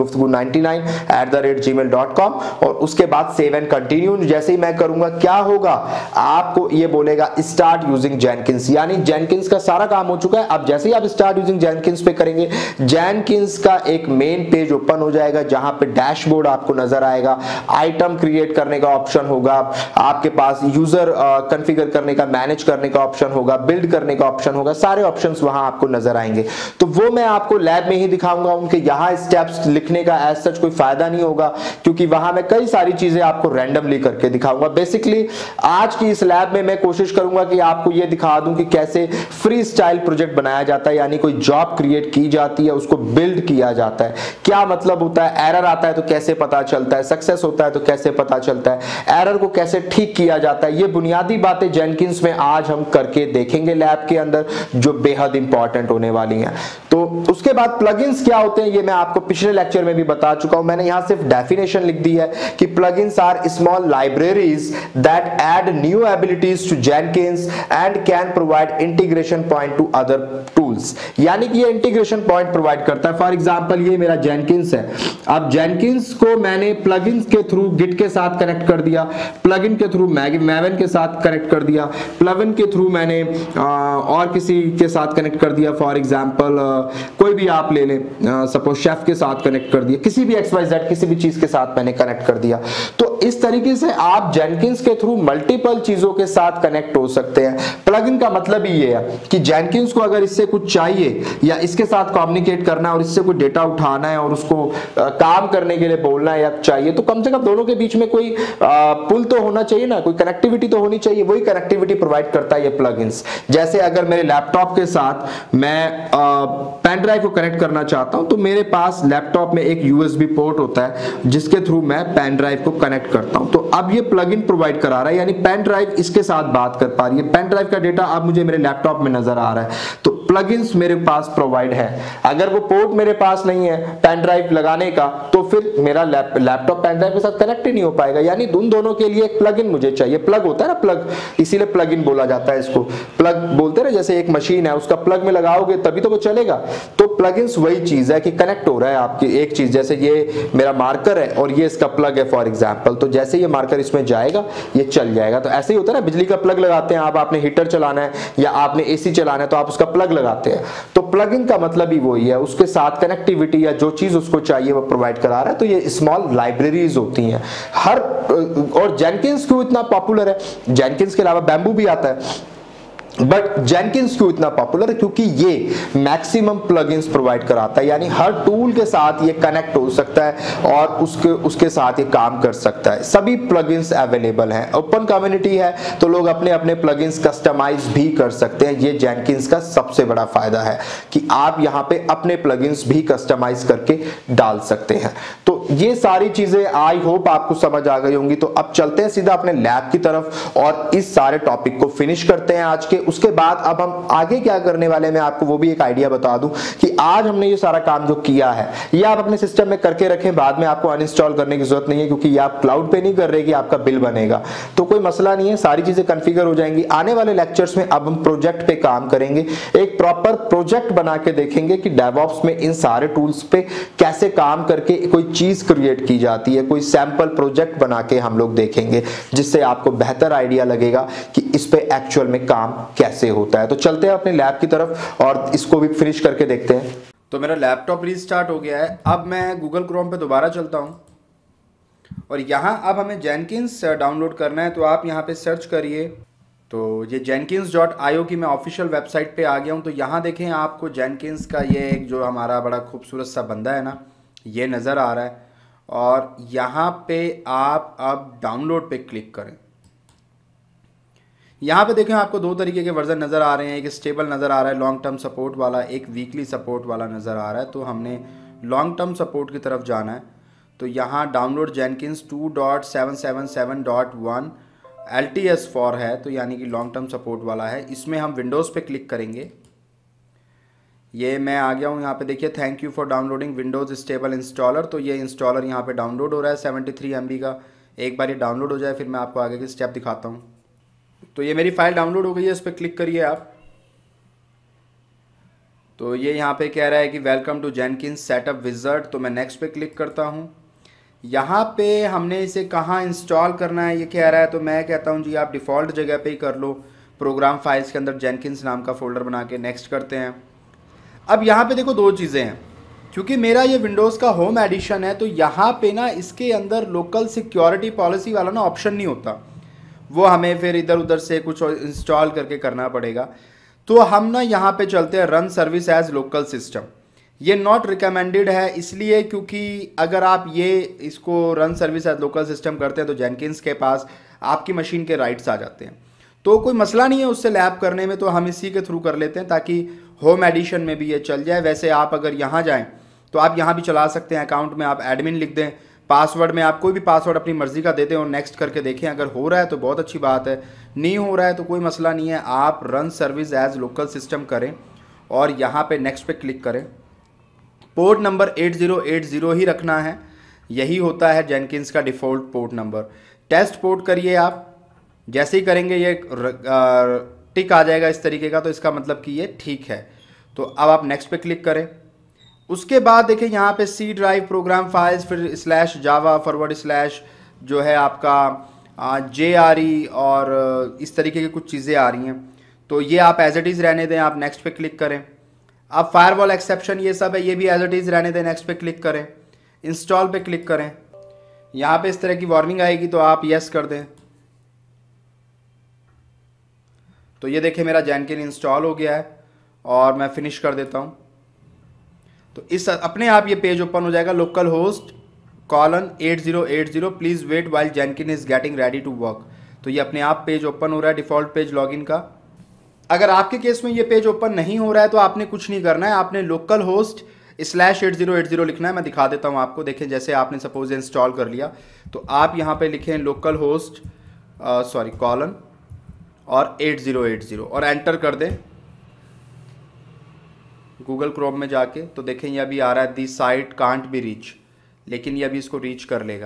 technicalguftgu99@gmail.com, और उसके बाद सेव एंड कंटिन्यू जैसे ही मैं करूंगा क्या होगा, आपको ये बोलेगा स्टार्ट यूजिंग जेनकिंस, यानी जेनकिंस का सारा काम हो चुका है। अब जैसे ही आप स्टार्ट यूजिंग जेनकिंस पे करेंगे, जेनकिंस का एक मेन पेज ओपन हो जाएगा जहां पे डैशबोर्ड आपको नजर आएगा, आइटम क्रिएट करने का ऑप्शन होगा आपके पास, यूजर कॉन्फ़िगर करने का, मैनेज करने का ऑप्शन होगा, बिल्ड करने का ऑप्शन होगा, सारे ऑप्शंस वहां आपको नजर आएंगे। तो वो मैं आपको लैब में ही दिखाऊंगा, उनके यहां स्टेप्स लिखने का एज सच कोई फायदा नहीं होगा, क्योंकि वहां मैं कई सारी चीजें आपको रैंडमली करके दिखाऊंगा। बेसिकली आज की इस लैब में मैं कोशिश करूंगा कि आपको यह दिखा दूं कि कैसे फ्री स्टाइल प्रोजेक्ट बनाया जाता है, यानी कोई जॉब क्रिएट की जाती है, उसको बिल्ड किया जाता है, क्या मतलब होता है, एरर आता है तो कैसे पता चलता है, सक्सेस होता है तो कैसे पता चलता है, एरर को कैसे ठीक किया जाता है। ये बुनियादी बातें जेनकिंस में आज हम करके देखेंगे लैब के अंदर, जो बेहद इंपॉर्टेंट होने वाली हैं। तो उसके बाद प्लगइन्स क्या होते हैं ये मैं आपको पिछले लेक्चर में भी बता चुका हूं। मैंने यहां सिर्फ डेफिनेशन लिख दी है कि plugins are small libraries that add new abilities to Jenkins and can provide integration point to other tools, यानी कि ये इंटीग्रेशन पॉइंट प्रोवाइड करता है। फॉर एग्जांपल ये मेरा जेनकिंस है, अब जेनकिंस को मैंने प्लगइन्स के थ्रू गिट के साथ कनेक्ट कर दिया, प्लगइन के थ्रू मैवन के साथ कनेक्ट कर दिया, प्लगइन के थ्रू मैंने और किसी के साथ कनेक्ट कर दिया, फॉर एग्जांपल कोई भी आप ले लें, सपोज शेफ के साथ कनेक्ट कर दिया, किसी भी XYZ किसी भी चीज के साथ मैंने कनेक्ट कर दिया। तो इस तरीके से आप जेनकिंस के थ्रू मल्टीपल चीजों के साथ कनेक्ट हो सकते हैं। प्लगइन का मतलब ही ये है कि जेनकिंस को अगर इससे कुछ चाहिए या इसके साथ कम्युनिकेट करना है और इससे कोई डेटा उठाना है और उसको काम करने के लिए बोलना है या चाहिए, तो कम से कम दोनों के बीच में कोई पुल तो होना चाहिए ना, कोई कनेक्टिविटी तो होनी चाहिए। वही कनेक्टिविटी प्रोवाइड करता है ये प्लगइन्स। जैसे अगर मेरे लैपटॉप के साथ मैं पेन ड्राइव को कनेक्ट करना चाहता हूं, तो मेरे पास लैपटॉप में एक USB पोर्ट होता है जिसके थ्रू मैं पेन ड्राइव को कनेक्ट करता हूं। तो अब ये प्लगइन प्रोवाइड करा रहा है, यानी पेन ड्राइव इसके साथ बात कर पा रही है, पेन ड्राइव का डेटा अब मुझे मेरे लैपटॉप में नजर आ रहा है, तो प्लगइन्स मेरे पास प्रोवाइड है। अगर वो पोर्ट मेरे पास नहीं है पेन ड्राइव लगाने का, तो फिर मेरा लैपटॉप पेन ड्राइव के साथ कनेक्ट ही नहीं हो पाएगा, यानी उन दोनों के लिए एक प्लगइन मुझे चाहिए। प्लग होता है ना, प्लग, इसीलिए प्लगइन बोला जाता है इसको, प्लग बोलते हैं ना, जैसे एक मशीन है उसका प्लग में लगाओगे तभी तो वो चलेगा। तो प्लगइन्स वही चीज है कि कनेक्ट हो रहा है आपकी एक चीज, जैसे ये मेरा मार्कर है और ये इसका प्लग है फॉर एग्जांपल, तो जैसे ये मार्कर इसमें जाएगा ये चल जाएगा। तो ऐसे ही होता है ना, बिजली का प्लग लगाते हैं आप, आपने हीटर चलाना है या आपने AC चलाना है तो आप उसका प्लग लगाते हैं। तो प्लगइन का मतलब ही वही है, उसके साथ कनेक्टिविटी या जो चीज उसको चाहिए वो प्रोवाइड करा रहा है। तो ये स्मॉल लाइब्रेरीज होती हैं हर, और जेनकिंस क्यों इतना पॉपुलर है, जेनकिंस के अलावा बैम्बू भी आता है, बट जेनकिंस क्यों इतना पॉपुलर है, क्योंकि ये मैक्सिमम प्लगइन्स प्रोवाइड कराता है, यानी हर टूल के साथ ये कनेक्ट हो सकता है और उसके साथ ये काम कर सकता है। सभी प्लगइन्स अवेलेबल हैं, ओपन कम्युनिटी है तो लोग अपने अपने प्लगइन्स कस्टमाइज भी कर सकते हैं। ये जेनकिंस का सबसे बड़ा फायदा है कि आप यहाँ पे अपने प्लगइन्स भी कस्टमाइज करके डाल सकते हैं। तो ये सारी चीजें आई होप आपको समझ आ गई होंगी। तो अब चलते हैं सीधा अपने लैब की तरफ और इस सारे टॉपिक को फिनिश करते हैं आज के। उसके बाद अब हम आगे क्या करने वाले हैं मैं आपको वो भी एक आइडिया बता दूं कि आज हमने ये सारा काम जो किया है ये आप अपने सिस्टम में करके रखें, बाद में आपको अनइंस्टॉल करने की जरूरत नहीं है, क्योंकि ये आप क्लाउड पे नहीं कर रहे कि आपका बिल बनेगा, तो कोई मसला नहीं है, सारी चीजें कॉन्फ़िगर हो जाएंगी। आने वाले लेक्चर्स में अब हम प्रोजेक्ट पे काम करेंगे, एक प्रॉपर प्रोजेक्ट बना के देखेंगे कि डेवऑप्स में इन सारे टूल्स पे कैसे काम करके कोई चीज क्रिएट की जाती है, कोई सैंपल प्रोजेक्ट बना के हम लोग देखेंगे, जिससे आपको बेहतर आइडिया लगेगा कि इस पे एक्चुअल में काम कैसे होता है। तो चलते हैं अपने लैब की तरफ और इसको भी फिनिश करके देखते हैं। तो मेरा लैपटॉप रीस्टार्ट हो गया है। अब मैं गूगल क्रोम पे दोबारा चलता हूँ और यहाँ अब हमें जेनकिंस डाउनलोड करना है। तो आप यहाँ पे सर्च करिए। तो ये jenkins.io की मैं ऑफिशियल वेबसाइट पे आ गया हूँ। तो यहाँ देखें आपको जेनकिंस का ये एक जो हमारा बड़ा खूबसूरत सा बंदा है ना, ये नज़र आ रहा है। और यहाँ पे आप अब डाउनलोड पे क्लिक करें। यहाँ पे देखें आपको दो तरीके के वर्जन नज़र आ रहे हैं, एक स्टेबल नज़र आ रहा है लॉन्ग टर्म सपोर्ट वाला, एक वीकली सपोर्ट वाला नज़र आ रहा है। तो हमने लॉन्ग टर्म सपोर्ट की तरफ जाना है। तो यहाँ डाउनलोड जेनकिंस 2.777.1 LTS4 है, तो यानी कि लॉन्ग टर्म सपोर्ट वाला है। इसमें हम विंडोज़ पे क्लिक करेंगे। ये मैं आ गया हूँ। यहाँ पे देखिए thank you for downloading windows stable installer. तो ये इंस्टॉलर यहाँ पे डाउनलोड हो रहा है 73 MB का। एक बार ये डाउनलोड हो जाए फिर मैं आपको आगे के स्टेप दिखाता हूँ। तो ये मेरी फाइल डाउनलोड हो गई है, इस पर क्लिक करिए आप। तो ये यहाँ पे कह रहा है कि welcome to Jenkins setup wizard. तो मैं नेक्स्ट पे क्लिक करता हूँ। यहाँ पे हमने इसे कहाँ इंस्टॉल करना है ये कह रहा है। तो मैं कहता हूँ जी आप डिफ़ॉल्ट जगह पे ही कर लो, प्रोग्राम फाइल्स के अंदर जेनकिंस नाम का फ़ोल्डर बना के। नेक्स्ट करते हैं। अब यहाँ पे देखो दो चीज़ें हैं, क्योंकि मेरा ये विंडोज़ का होम एडिशन है तो यहाँ पे ना इसके अंदर लोकल सिक्योरिटी पॉलिसी वाला ना ऑप्शन नहीं होता, वो हमें फिर इधर उधर से कुछ इंस्टॉल करके करना पड़ेगा। तो हम ना यहाँ पे चलते हैं run service as local system. ये नॉट रिकमेंडेड है, इसलिए क्योंकि अगर आप ये इसको run service as local system करते हैं तो जेनकिंस के पास आपकी मशीन के राइट्स आ जाते हैं। तो कोई मसला नहीं है उससे लैब करने में, तो हम इसी के थ्रू कर लेते हैं ताकि होम एडिशन में भी ये चल जाए। वैसे आप अगर यहाँ जाएँ तो आप यहाँ भी चला सकते हैं। अकाउंट में आप एडमिन लिख दें, पासवर्ड में आप कोई भी पासवर्ड अपनी मर्जी का देते हैं और नेक्स्ट करके देखें। अगर हो रहा है तो बहुत अच्छी बात है, नहीं हो रहा है तो कोई मसला नहीं है, आप run service as local system करें और यहाँ पे नेक्स्ट पे क्लिक करें। पोर्ट नंबर 8080 ही रखना है, यही होता है जेनकिंस का default port number. Test port करिए आप, जैसे ही करेंगे ये टिक आ जाएगा इस तरीके का, तो इसका मतलब कि ये ठीक है। तो अब आप नेक्स्ट पे क्लिक करें। उसके बाद देखिए यहाँ पे सी ड्राइव प्रोग्राम फाइल्स, फिर स्लैश जावा फॉरवर्ड स्लैश जो है आपका JRE और इस तरीके की कुछ चीज़ें आ रही हैं। तो ये आप एज इट इज़ रहने दें, आप नेक्स्ट पे क्लिक करें। अब फायरवॉल एक्सेप्शन ये सब है, ये भी एज इट इज़ रहने दें, नेक्स्ट पे क्लिक करें। इंस्टॉल पे क्लिक करें। यहाँ पे इस तरह की वार्निंग आएगी तो आप यस कर दें। तो ये देखिए मेरा जेनकिन इंस्टॉल हो गया है और मैं फिनिश कर देता हूँ। तो इस अपने आप ये पेज ओपन हो जाएगा, local host :8080 please wait while Jenkins is getting ready to work. तो ये अपने आप पेज ओपन हो रहा है, डिफ़ॉल्ट पेज लॉगिन का। अगर आपके केस में ये पेज ओपन नहीं हो रहा है तो आपने कुछ नहीं करना है, आपने लोकल होस्ट /8080 लिखना है। मैं दिखा देता हूँ आपको। देखें जैसे आपने सपोज इंस्टॉल कर लिया तो आप यहाँ पे लिखें लोकल होस्ट और 8080 और एंटर कर दें गूगल क्रोम में जाके। तो देखें ये अभी आ रहा है the site can't be reach, लेकिन ये अभी इसको रीच कर लेगा।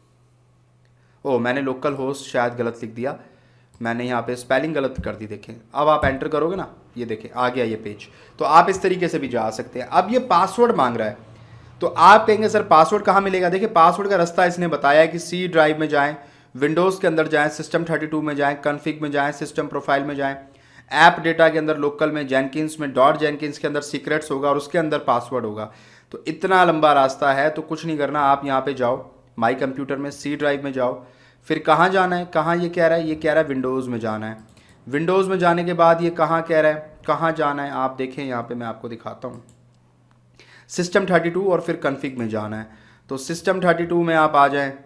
ओ मैंने लोकल होस्ट शायद गलत लिख दिया, मैंने यहाँ पे स्पेलिंग गलत कर दी। देखें अब आप एंटर करोगे ना, ये देखें आ गया ये पेज। तो आप इस तरीके से भी जा सकते हैं। अब ये पासवर्ड मांग रहा है तो आप कहेंगे सर पासवर्ड कहाँ मिलेगा। देखिए पासवर्ड का रास्ता इसने बताया है कि सी ड्राइव में जाएँ, विंडोज़ के अंदर जाएँ, सिस्टम 32 में जाएँ, कॉन्फ़िग में जाएँ, सिस्टम प्रोफाइल में जाएँ, ऐप डेटा के अंदर लोकल में जेनकिंस में .जेनकिंस के अंदर सीक्रेट्स होगा और उसके अंदर पासवर्ड होगा। तो इतना लंबा रास्ता है, तो कुछ नहीं करना, आप यहाँ पे जाओ माई कंप्यूटर में, सी ड्राइव में जाओ। फिर कहाँ जाना है, कहाँ ये कह रहा है, ये कह रहा है विंडोज़ में जाना है। विंडोज़ में जाने के बाद ये कहाँ कह रहा है, कहाँ जाना है, आप देखें यहाँ पे मैं आपको दिखाता हूँ। सिस्टम 32 और फिर कॉन्फ़िग में जाना है। तो सिस्टम 32 में आप आ जाएं,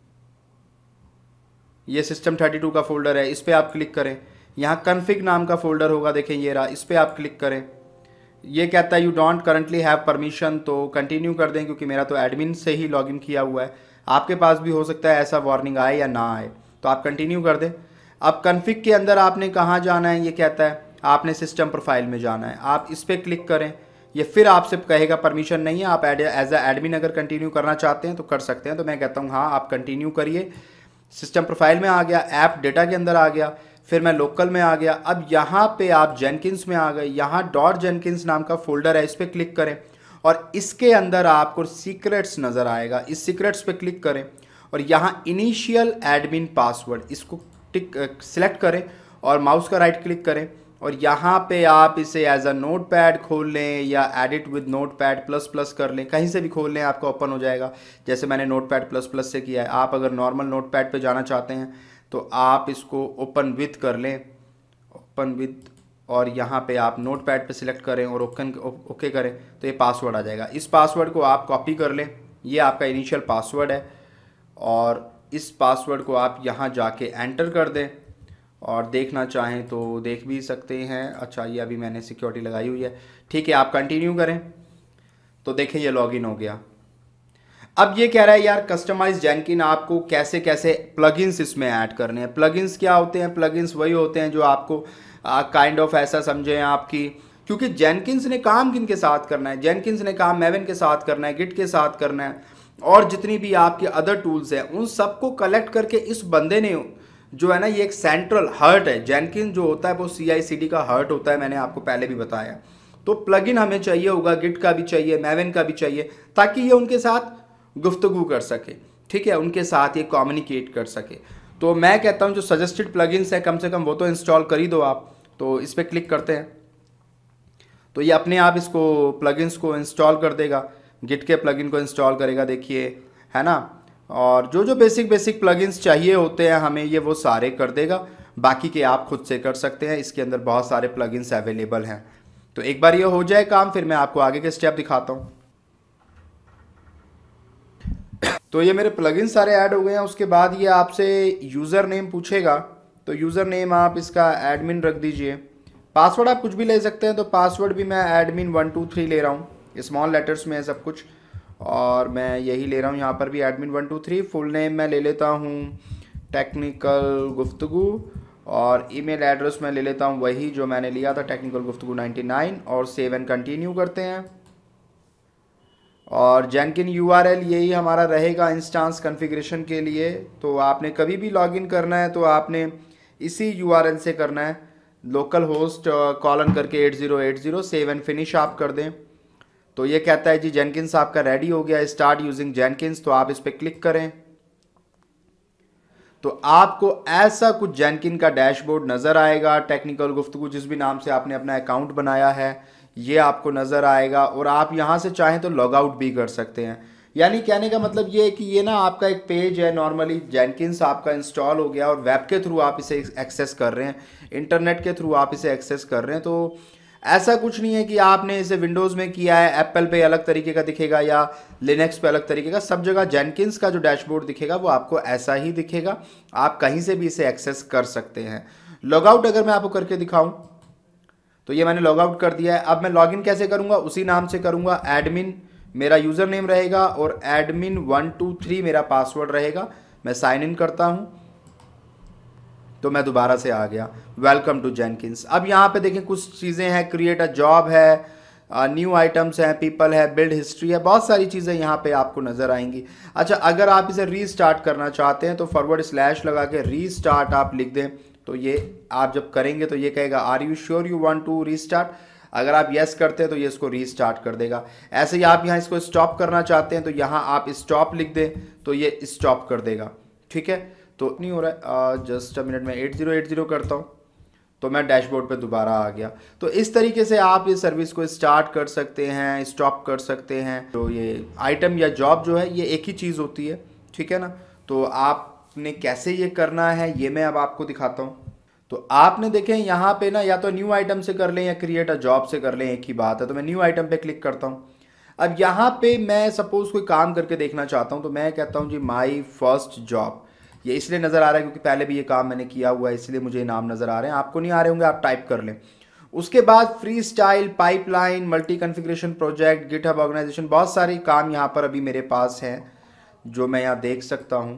ये सिस्टम 32 का फोल्डर है, इस पर आप क्लिक करें। यहाँ कॉन्फ़िग नाम का फोल्डर होगा, देखें ये रहा, इस पर आप क्लिक करें। ये कहता है you don't currently have permission, तो कंटिन्यू कर दें क्योंकि मेरा तो एडमिन से ही लॉगिन किया हुआ है। आपके पास भी हो सकता है ऐसा वार्निंग आए या ना आए, तो आप कंटिन्यू कर दें। अब कन्फिग के अंदर आपने कहाँ जाना है, ये कहता है आपने सिस्टम प्रोफाइल में जाना है, आप इस पर क्लिक करें। ये फिर आपसे कहेगा परमिशन नहीं है, आप एज अ एडमिन अगर कंटिन्यू करना चाहते हैं तो कर सकते हैं। तो मैं कहता हूँ हाँ आप कंटिन्यू करिए। सिस्टम प्रोफाइल में आ गया, ऐप डेटा के अंदर आ गया, फिर मैं लोकल में आ गया। अब यहाँ पे आप जेनकिंस में आ गए, यहाँ डॉट जेनकिंस नाम का फोल्डर है, इस पर क्लिक करें और इसके अंदर आपको सीक्रेट्स नज़र आएगा, इस सीक्रेट्स पे क्लिक करें और यहाँ इनिशियल एडमिन पासवर्ड इसको टिक सिलेक्ट करें और माउस का राइट क्लिक करें और यहाँ पे आप इसे एज अ नोट पैड खोल लें या edit with note pad plus plus कर लें, कहीं से भी खोल लें आपका ओपन हो जाएगा। जैसे मैंने नोट पैड प्लस प्लस से किया है, आप अगर नॉर्मल नोट पैड पर जाना चाहते हैं तो आप इसको ओपन विद कर लें, ओपन विद, और यहाँ पे आप नोट पैड पर सिलेक्ट करें और ओके करें तो ये पासवर्ड आ जाएगा। इस पासवर्ड को आप कॉपी कर लें, ये आपका इनिशियल पासवर्ड है और इस पासवर्ड को आप यहाँ जाके एंटर कर दें और देखना चाहें तो देख भी सकते हैं। अच्छा ये अभी मैंने सिक्योरिटी लगाई हुई है, ठीक है। आप कंटिन्यू करें तो देखें ये लॉगिन हो गया। अब ये कह रहा है यार कस्टमाइज जेनकिन आपको कैसे कैसे प्लगइन्स इसमें ऐड करने हैं। प्लगइन्स क्या होते हैं? प्लगइन्स वही होते हैं जो आपको काइंड ऑफ ऐसा समझें आपकी, क्योंकि जेनकिंस ने काम किन के साथ करना है? जेनकिंस ने काम मैवन के साथ करना है, गिट के साथ करना है और जितनी भी आपके अदर टूल्स हैं उन सबको कलेक्ट करके इस बंदे ने जो है ना, ये एक सेंट्रल हर्ट है। जेनकिन जो होता है वो CI/CD का हर्ट होता है, मैंने आपको पहले भी बताया। तो प्लगइन हमें चाहिए होगा, गिट का भी चाहिए, मैवन का भी चाहिए, ताकि ये उनके साथ गुफ्तगू कर सके, ठीक है, उनके साथ ये कम्युनिकेट कर सके। तो मैं कहता हूँ जो सजेस्टेड प्लगइन्स है कम से कम वो तो इंस्टॉल कर ही दो आप। तो इस पर क्लिक करते हैं तो ये अपने आप इसको प्लगइन्स को इंस्टॉल कर देगा, गिट के प्लगइन को इंस्टॉल करेगा, देखिए है ना। और जो जो बेसिक प्लगइन्स चाहिए होते हैं हमें ये वो सारे कर देगा, बाकी के आप खुद से कर सकते हैं। इसके अंदर बहुत सारे प्लगइन्स अवेलेबल हैं। तो एक बार ये हो जाए काम, फिर मैं आपको आगे के स्टेप दिखाता हूँ। तो ये मेरे प्लगइन सारे ऐड हो गए हैं। उसके बाद ये आपसे यूज़र नेम पूछेगा, तो यूज़र नेम आप इसका एडमिन रख दीजिए। पासवर्ड आप कुछ भी ले सकते हैं, तो पासवर्ड भी मैं एडमिन 123 ले रहा हूँ, स्मॉल लेटर्स में है सब कुछ और मैं यही ले रहा हूँ। यहाँ पर भी एडमिन 123। फुल नेम मैं ले लेता हूँ टेक्निकल गुफ्तगू और ईमेल एड्रेस मैं ले लेता हूँ वही जो मैंने लिया था, टेक्निकल गुफ्तगू 99, और सेव एंड कंटिन्यू करते हैं। और जेनकिन URL यही हमारा रहेगा इंस्टांस कॉन्फ़िगरेशन के लिए। तो आपने कभी भी लॉगिन करना है तो आपने इसी URL से करना है, लोकल होस्ट कॉलन करके 8080, सेव एंड फिनिश आप कर दें। तो ये कहता है जी जेनकिंस आपका रेडी हो गया, स्टार्ट यूजिंग जेनकिंस। तो आप इस पर क्लिक करें तो आपको ऐसा कुछ जेनकिन का डैशबोर्ड नज़र आएगा। टेक्निकल गुफ्तगू जिस भी नाम से आपने अपना अकाउंट बनाया है ये आपको नज़र आएगा और आप यहाँ से चाहें तो लॉग आउट भी कर सकते हैं। यानी कहने का मतलब ये है कि ये ना आपका एक पेज है, नॉर्मली जेनकिंस आपका इंस्टॉल हो गया और वेब के थ्रू आप इसे एक्सेस कर रहे हैं, इंटरनेट के थ्रू आप इसे एक्सेस कर रहे हैं। तो ऐसा कुछ नहीं है कि आपने इसे विंडोज़ में किया है, एप्पल पे अलग तरीके का दिखेगा या लिनक्स पे अलग तरीके का। सब जगह जेनकिंस का जो डैशबोर्ड दिखेगा वो आपको ऐसा ही दिखेगा, आप कहीं से भी इसे एक्सेस कर सकते हैं। लॉग आउट अगर मैं आपको करके दिखाऊं तो ये मैंने लॉग आउट कर दिया है। अब मैं लॉगिन कैसे करूंगा? उसी नाम से करूंगा, एडमिन मेरा यूज़र नेम रहेगा और एडमिन 123 मेरा पासवर्ड रहेगा। मैं साइन इन करता हूं तो मैं दोबारा से आ गया, वेलकम टू जेनकिंस। अब यहाँ पे देखें कुछ चीज़ें हैं, क्रिएट अ जॉब है, न्यू आइटम्स हैं, पीपल है, बिल्ड हिस्ट्री है, बहुत सारी चीज़ें यहाँ पे आपको नज़र आएंगी। अच्छा, अगर आप इसे रीस्टार्ट करना चाहते हैं तो फॉरवर्ड स्लैश लगा के रीस्टार्ट आप लिख दें, तो ये आप जब करेंगे तो ये कहेगा are you sure you want to restart. अगर आप येस करते हैं तो ये इसको रीस्टार्ट कर देगा। ऐसे ही आप यहाँ इसको स्टॉप करना चाहते हैं तो यहाँ आप स्टॉप लिख दें तो ये स्टॉप कर देगा, ठीक है। तो नहीं हो रहा है, जस्ट अ मिनट में 8080 करता हूँ तो मैं डैशबोर्ड पे दोबारा आ गया। तो इस तरीके से आप ये सर्विस को स्टार्ट कर सकते हैं, स्टॉप कर सकते हैं। तो ये आइटम या जॉब जो है ये एक ही चीज़ होती है, ठीक है ना। तो आपने कैसे ये करना है ये मैं अब आपको दिखाता हूँ। तो आपने देखें यहाँ पे ना, या तो न्यू आइटम से कर लें या क्रिएट अ जॉब से कर लें, एक ही बात है। तो मैं न्यू आइटम पे क्लिक करता हूँ। अब यहाँ पे मैं सपोज कोई काम करके देखना चाहता हूँ तो मैं कहता हूँ जी माई फर्स्ट जॉब। ये इसलिए नज़र आ रहा है क्योंकि पहले भी ये काम मैंने किया हुआ है, इसलिए मुझे नाम नज़र आ रहे हैं। आपको नहीं आ रहे होंगे, आप टाइप कर लें। उसके बाद free style, pipeline, multi configuration project, GitHub organisation, बहुत सारे काम यहाँ पर अभी मेरे पास हैं जो मैं यहाँ देख सकता हूँ।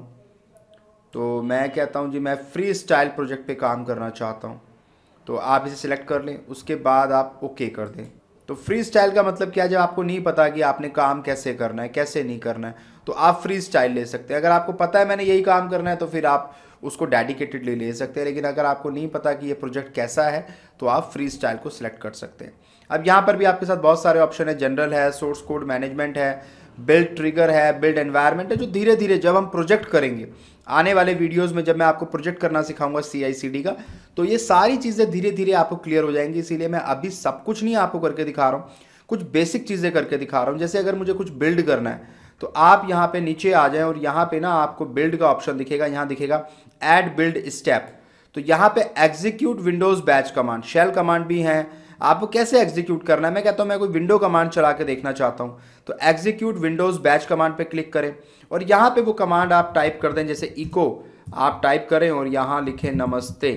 तो मैं कहता हूँ जी मैं फ्री स्टाइल प्रोजेक्ट पे काम करना चाहता हूँ, तो आप इसे सिलेक्ट कर लें, उसके बाद आप ओके कर दें। तो फ्री स्टाइल का मतलब क्या है, जब आपको नहीं पता कि आपने काम कैसे करना है, कैसे नहीं करना है, तो आप फ्री स्टाइल ले सकते हैं। अगर आपको पता है मैंने यही काम करना है तो फिर आप उसको डेडिकेटेडली ले सकते हैं, लेकिन अगर आपको नहीं पता कि ये प्रोजेक्ट कैसा है तो आप फ्री स्टाइल को सिलेक्ट कर सकते हैं। अब यहाँ पर भी आपके साथ बहुत सारे ऑप्शन है, जनरल है, सोर्स कोड मैनेजमेंट है, बिल्ड ट्रिगर है, बिल्ड एनवायरनमेंट है, जो धीरे धीरे जब हम प्रोजेक्ट करेंगे आने वाले वीडियोस में, जब मैं आपको प्रोजेक्ट करना सिखाऊंगा CI/CD का, तो ये सारी चीज़ें धीरे धीरे आपको क्लियर हो जाएंगी। इसीलिए मैं अभी सब कुछ नहीं आपको करके दिखा रहा हूँ, कुछ बेसिक चीज़ें करके दिखा रहा हूँ। जैसे अगर मुझे कुछ बिल्ड करना है तो आप यहाँ पे नीचे आ जाएं और यहाँ पे ना आपको बिल्ड का ऑप्शन दिखेगा, यहाँ दिखेगा ऐड बिल्ड स्टेप। तो यहाँ पे execute Windows batch command, shell command भी हैं, आपको कैसे एग्जीक्यूट करना है। मैं कहता हूँ मैं कोई विंडो कमांड चला के देखना चाहता हूँ, तो एग्जीक्यूट विंडोज बैच कमांड पे क्लिक करें और यहाँ पे वो कमांड आप टाइप कर दें, जैसे इको आप टाइप करें और यहाँ लिखें नमस्ते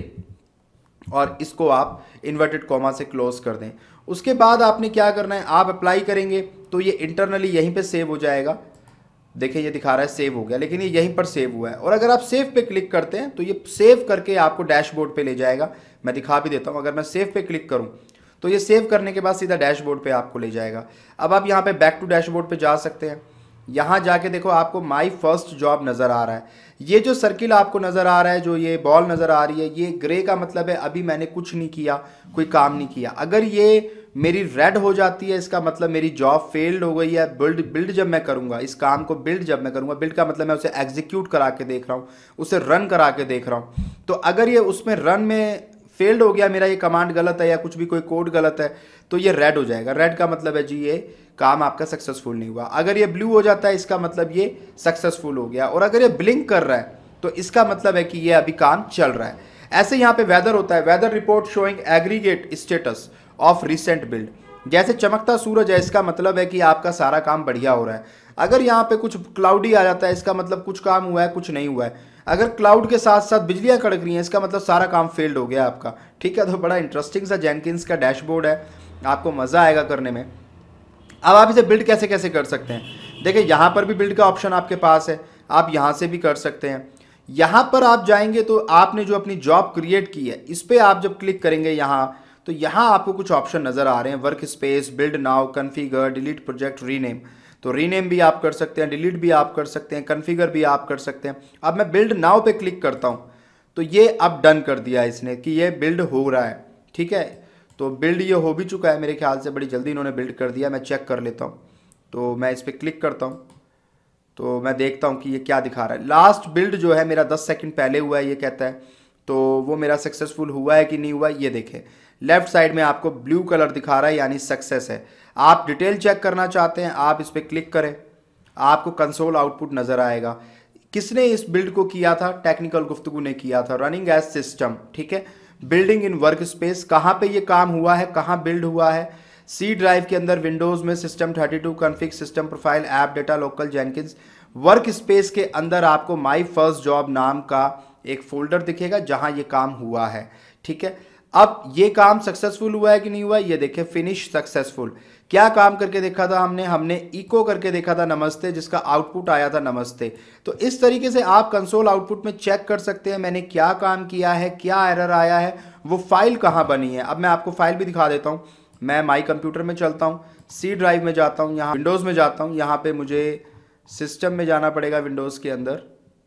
और इसको आप इन्वर्टेड कॉमा से क्लोज कर दें। उसके बाद आपने क्या करना है, आप अप्लाई करेंगे तो ये इंटरनली यहीं पे सेव हो जाएगा। देखिए ये दिखा रहा है सेव हो गया, लेकिन ये यहीं पर सेव हुआ है। और अगर आप सेव पे क्लिक करते हैं तो ये सेव करके आपको डैशबोर्ड पे ले जाएगा। मैं दिखा भी देता हूँ, अगर मैं सेव पे क्लिक करूँ तो ये सेव करने के बाद सीधा डैशबोर्ड पे आपको ले जाएगा। अब आप यहाँ पे बैक टू डैशबोर्ड पे जा सकते हैं। यहाँ जाके देखो आपको माई फर्स्ट जॉब नज़र आ रहा है। ये जो सर्किल आपको नज़र आ रहा है, जो ये बॉल नज़र आ रही है, ये ग्रे का मतलब है अभी मैंने कुछ नहीं किया, कोई काम नहीं किया। अगर ये मेरी रेड हो जाती है, इसका मतलब मेरी जॉब फेल्ड हो गई है। बिल्ड जब मैं करूँगा इस काम को, बिल्ड जब मैं करूँगा, बिल्ड का मतलब मैं उसे एग्जीक्यूट करा के देख रहा हूँ, उसे रन करा के देख रहा हूँ। तो अगर ये उसमें रन में फेल्ड हो गया, मेरा ये कमांड गलत है या कुछ भी कोई कोड गलत है, तो ये रेड हो जाएगा। रेड का मतलब है जी ये काम आपका सक्सेसफुल नहीं हुआ। अगर ये ब्लू हो जाता है इसका मतलब ये सक्सेसफुल हो गया। और अगर ये ब्लिंक कर रहा है तो इसका मतलब है कि ये अभी काम चल रहा है। ऐसे यहाँ पे वेदर होता है, weather report showing aggregate status of recent build. जैसे चमकता सूरज है, इसका मतलब है कि आपका सारा काम बढ़िया हो रहा है। अगर यहाँ पे कुछ क्लाउडी आ जाता है, इसका मतलब कुछ काम हुआ है, कुछ नहीं हुआ है। अगर क्लाउड के साथ साथ बिजलियां कड़क रही हैं, इसका मतलब सारा काम फेल्ड हो गया आपका। ठीक है, तो बड़ा इंटरेस्टिंग सा जेनकिंस का डैशबोर्ड है, आपको मज़ा आएगा करने में। अब आप इसे बिल्ड कैसे कैसे कर सकते हैं, देखिए यहाँ पर भी बिल्ड का ऑप्शन आपके पास है, आप यहाँ से भी कर सकते हैं। यहाँ पर आप जाएंगे तो आपने जो अपनी जॉब क्रिएट की है इस पर आप जब क्लिक करेंगे यहाँ, तो यहाँ आपको कुछ ऑप्शन नज़र आ रहे हैं, work space, build now, configure, delete project, rename. तो रीनेम भी आप कर सकते हैं, डिलीट भी आप कर सकते हैं, कन्फिगर भी आप कर सकते हैं। अब मैं बिल्ड नाउ पे क्लिक करता हूँ तो ये अब डन कर दिया इसने कि ये बिल्ड हो रहा है। ठीक है, तो बिल्ड ये हो भी चुका है मेरे ख्याल से, बड़ी जल्दी इन्होंने बिल्ड कर दिया। मैं चेक कर लेता हूँ, तो मैं इस पर क्लिक करता हूँ तो मैं देखता हूँ कि ये क्या दिखा रहा है। लास्ट बिल्ड जो है मेरा 10 सेकंड पहले हुआ है ये कहता है, तो वो मेरा सक्सेसफुल हुआ है कि नहीं हुआ ये देखें। लेफ्ट साइड में आपको ब्लू कलर दिखा रहा है, यानी सक्सेस है। आप डिटेल चेक करना चाहते हैं, आप इस पर क्लिक करें, आपको कंसोल आउटपुट नज़र आएगा। किसने इस बिल्ड को किया था, टेक्निकल गुफ्तगू ने किया था, रनिंग एज सिस्टम। ठीक है, बिल्डिंग इन वर्क स्पेस, कहाँ पे ये काम हुआ है, कहाँ बिल्ड हुआ है, सी ड्राइव के अंदर, विंडोज़ में system 32, config, system profile, app data, local, Jenkins. Work space के अंदर आपको माई फर्स्ट जॉब नाम का एक फोल्डर दिखेगा जहां ये काम हुआ है। ठीक है, अब ये काम सक्सेसफुल हुआ है कि नहीं हुआ ये देखें, फिनिश सक्सेसफुल। क्या काम करके देखा था हमने इको करके देखा था नमस्ते, जिसका आउटपुट आया था नमस्ते। तो इस तरीके से आप कंसोल आउटपुट में चेक कर सकते हैं मैंने क्या काम किया है, क्या एरर आया है, वो फाइल कहाँ बनी है। अब मैं आपको फाइल भी दिखा देता हूँ। मैं माई कंप्यूटर में चलता हूँ, सी ड्राइव में जाता हूँ, यहाँ विंडोज़ में जाता हूँ, यहाँ पे मुझे सिस्टम में जाना पड़ेगा, विंडोज़ के अंदर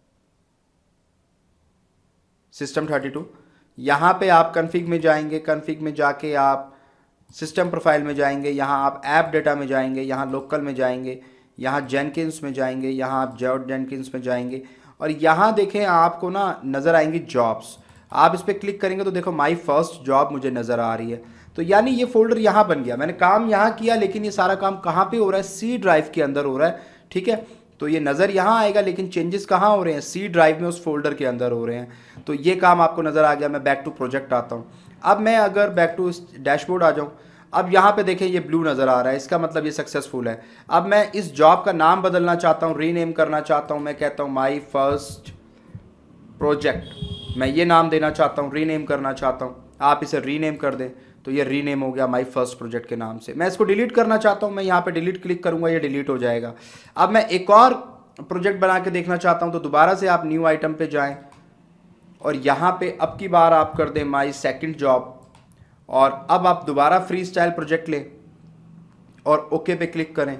सिस्टम 32। यहाँ पे आप कन्फिग में जाएंगे, कन्फिग में जाके आप सिस्टम प्रोफाइल में जाएंगे, यहाँ आप ऐप डेटा में जाएंगे, यहाँ लोकल में जाएंगे, यहाँ जेनकिंस में जाएंगे, यहाँ आप जॉब जेनकिंस में जाएंगे और यहाँ देखें आपको ना नज़र आएंगी जॉब्स। आप इस पर क्लिक करेंगे तो देखो माई फर्स्ट जॉब मुझे नज़र आ रही है। तो यानी ये फोल्डर यहाँ बन गया, मैंने काम यहाँ किया, लेकिन ये सारा काम कहाँ पे हो रहा है, सी ड्राइव के अंदर हो रहा है। ठीक है, तो ये नज़र यहाँ आएगा, लेकिन चेंजेस कहाँ हो रहे हैं, सी ड्राइव में उस फोल्डर के अंदर हो रहे हैं। तो ये काम आपको नज़र आ गया। मैं बैक टू प्रोजेक्ट आता हूँ। अब मैं अगर बैक टू डैशबोर्ड आ जाऊँ, अब यहाँ पे देखें ये ब्लू नज़र आ रहा है, इसका मतलब ये सक्सेसफुल है। अब मैं इस जॉब का नाम बदलना चाहता हूँ, रीनेम करना चाहता हूँ। मैं कहता हूँ माई फर्स्ट प्रोजेक्ट, मैं ये नाम देना चाहता हूँ, रीनेम करना चाहता हूँ। आप इसे रीनेम कर दें तो ये रीनेम हो गया माई फर्स्ट प्रोजेक्ट के नाम से। मैं इसको डिलीट करना चाहता हूँ, मैं यहाँ पे डिलीट क्लिक करूँगा, ये डिलीट हो जाएगा। अब मैं एक और प्रोजेक्ट बना के देखना चाहता हूँ, तो दोबारा से आप न्यू आइटम पे जाएं और यहाँ पे अब की बार आप कर दें माई सेकंड जॉब, और अब आप दोबारा फ्री स्टाइल प्रोजेक्ट लें और ओके पे क्लिक करें।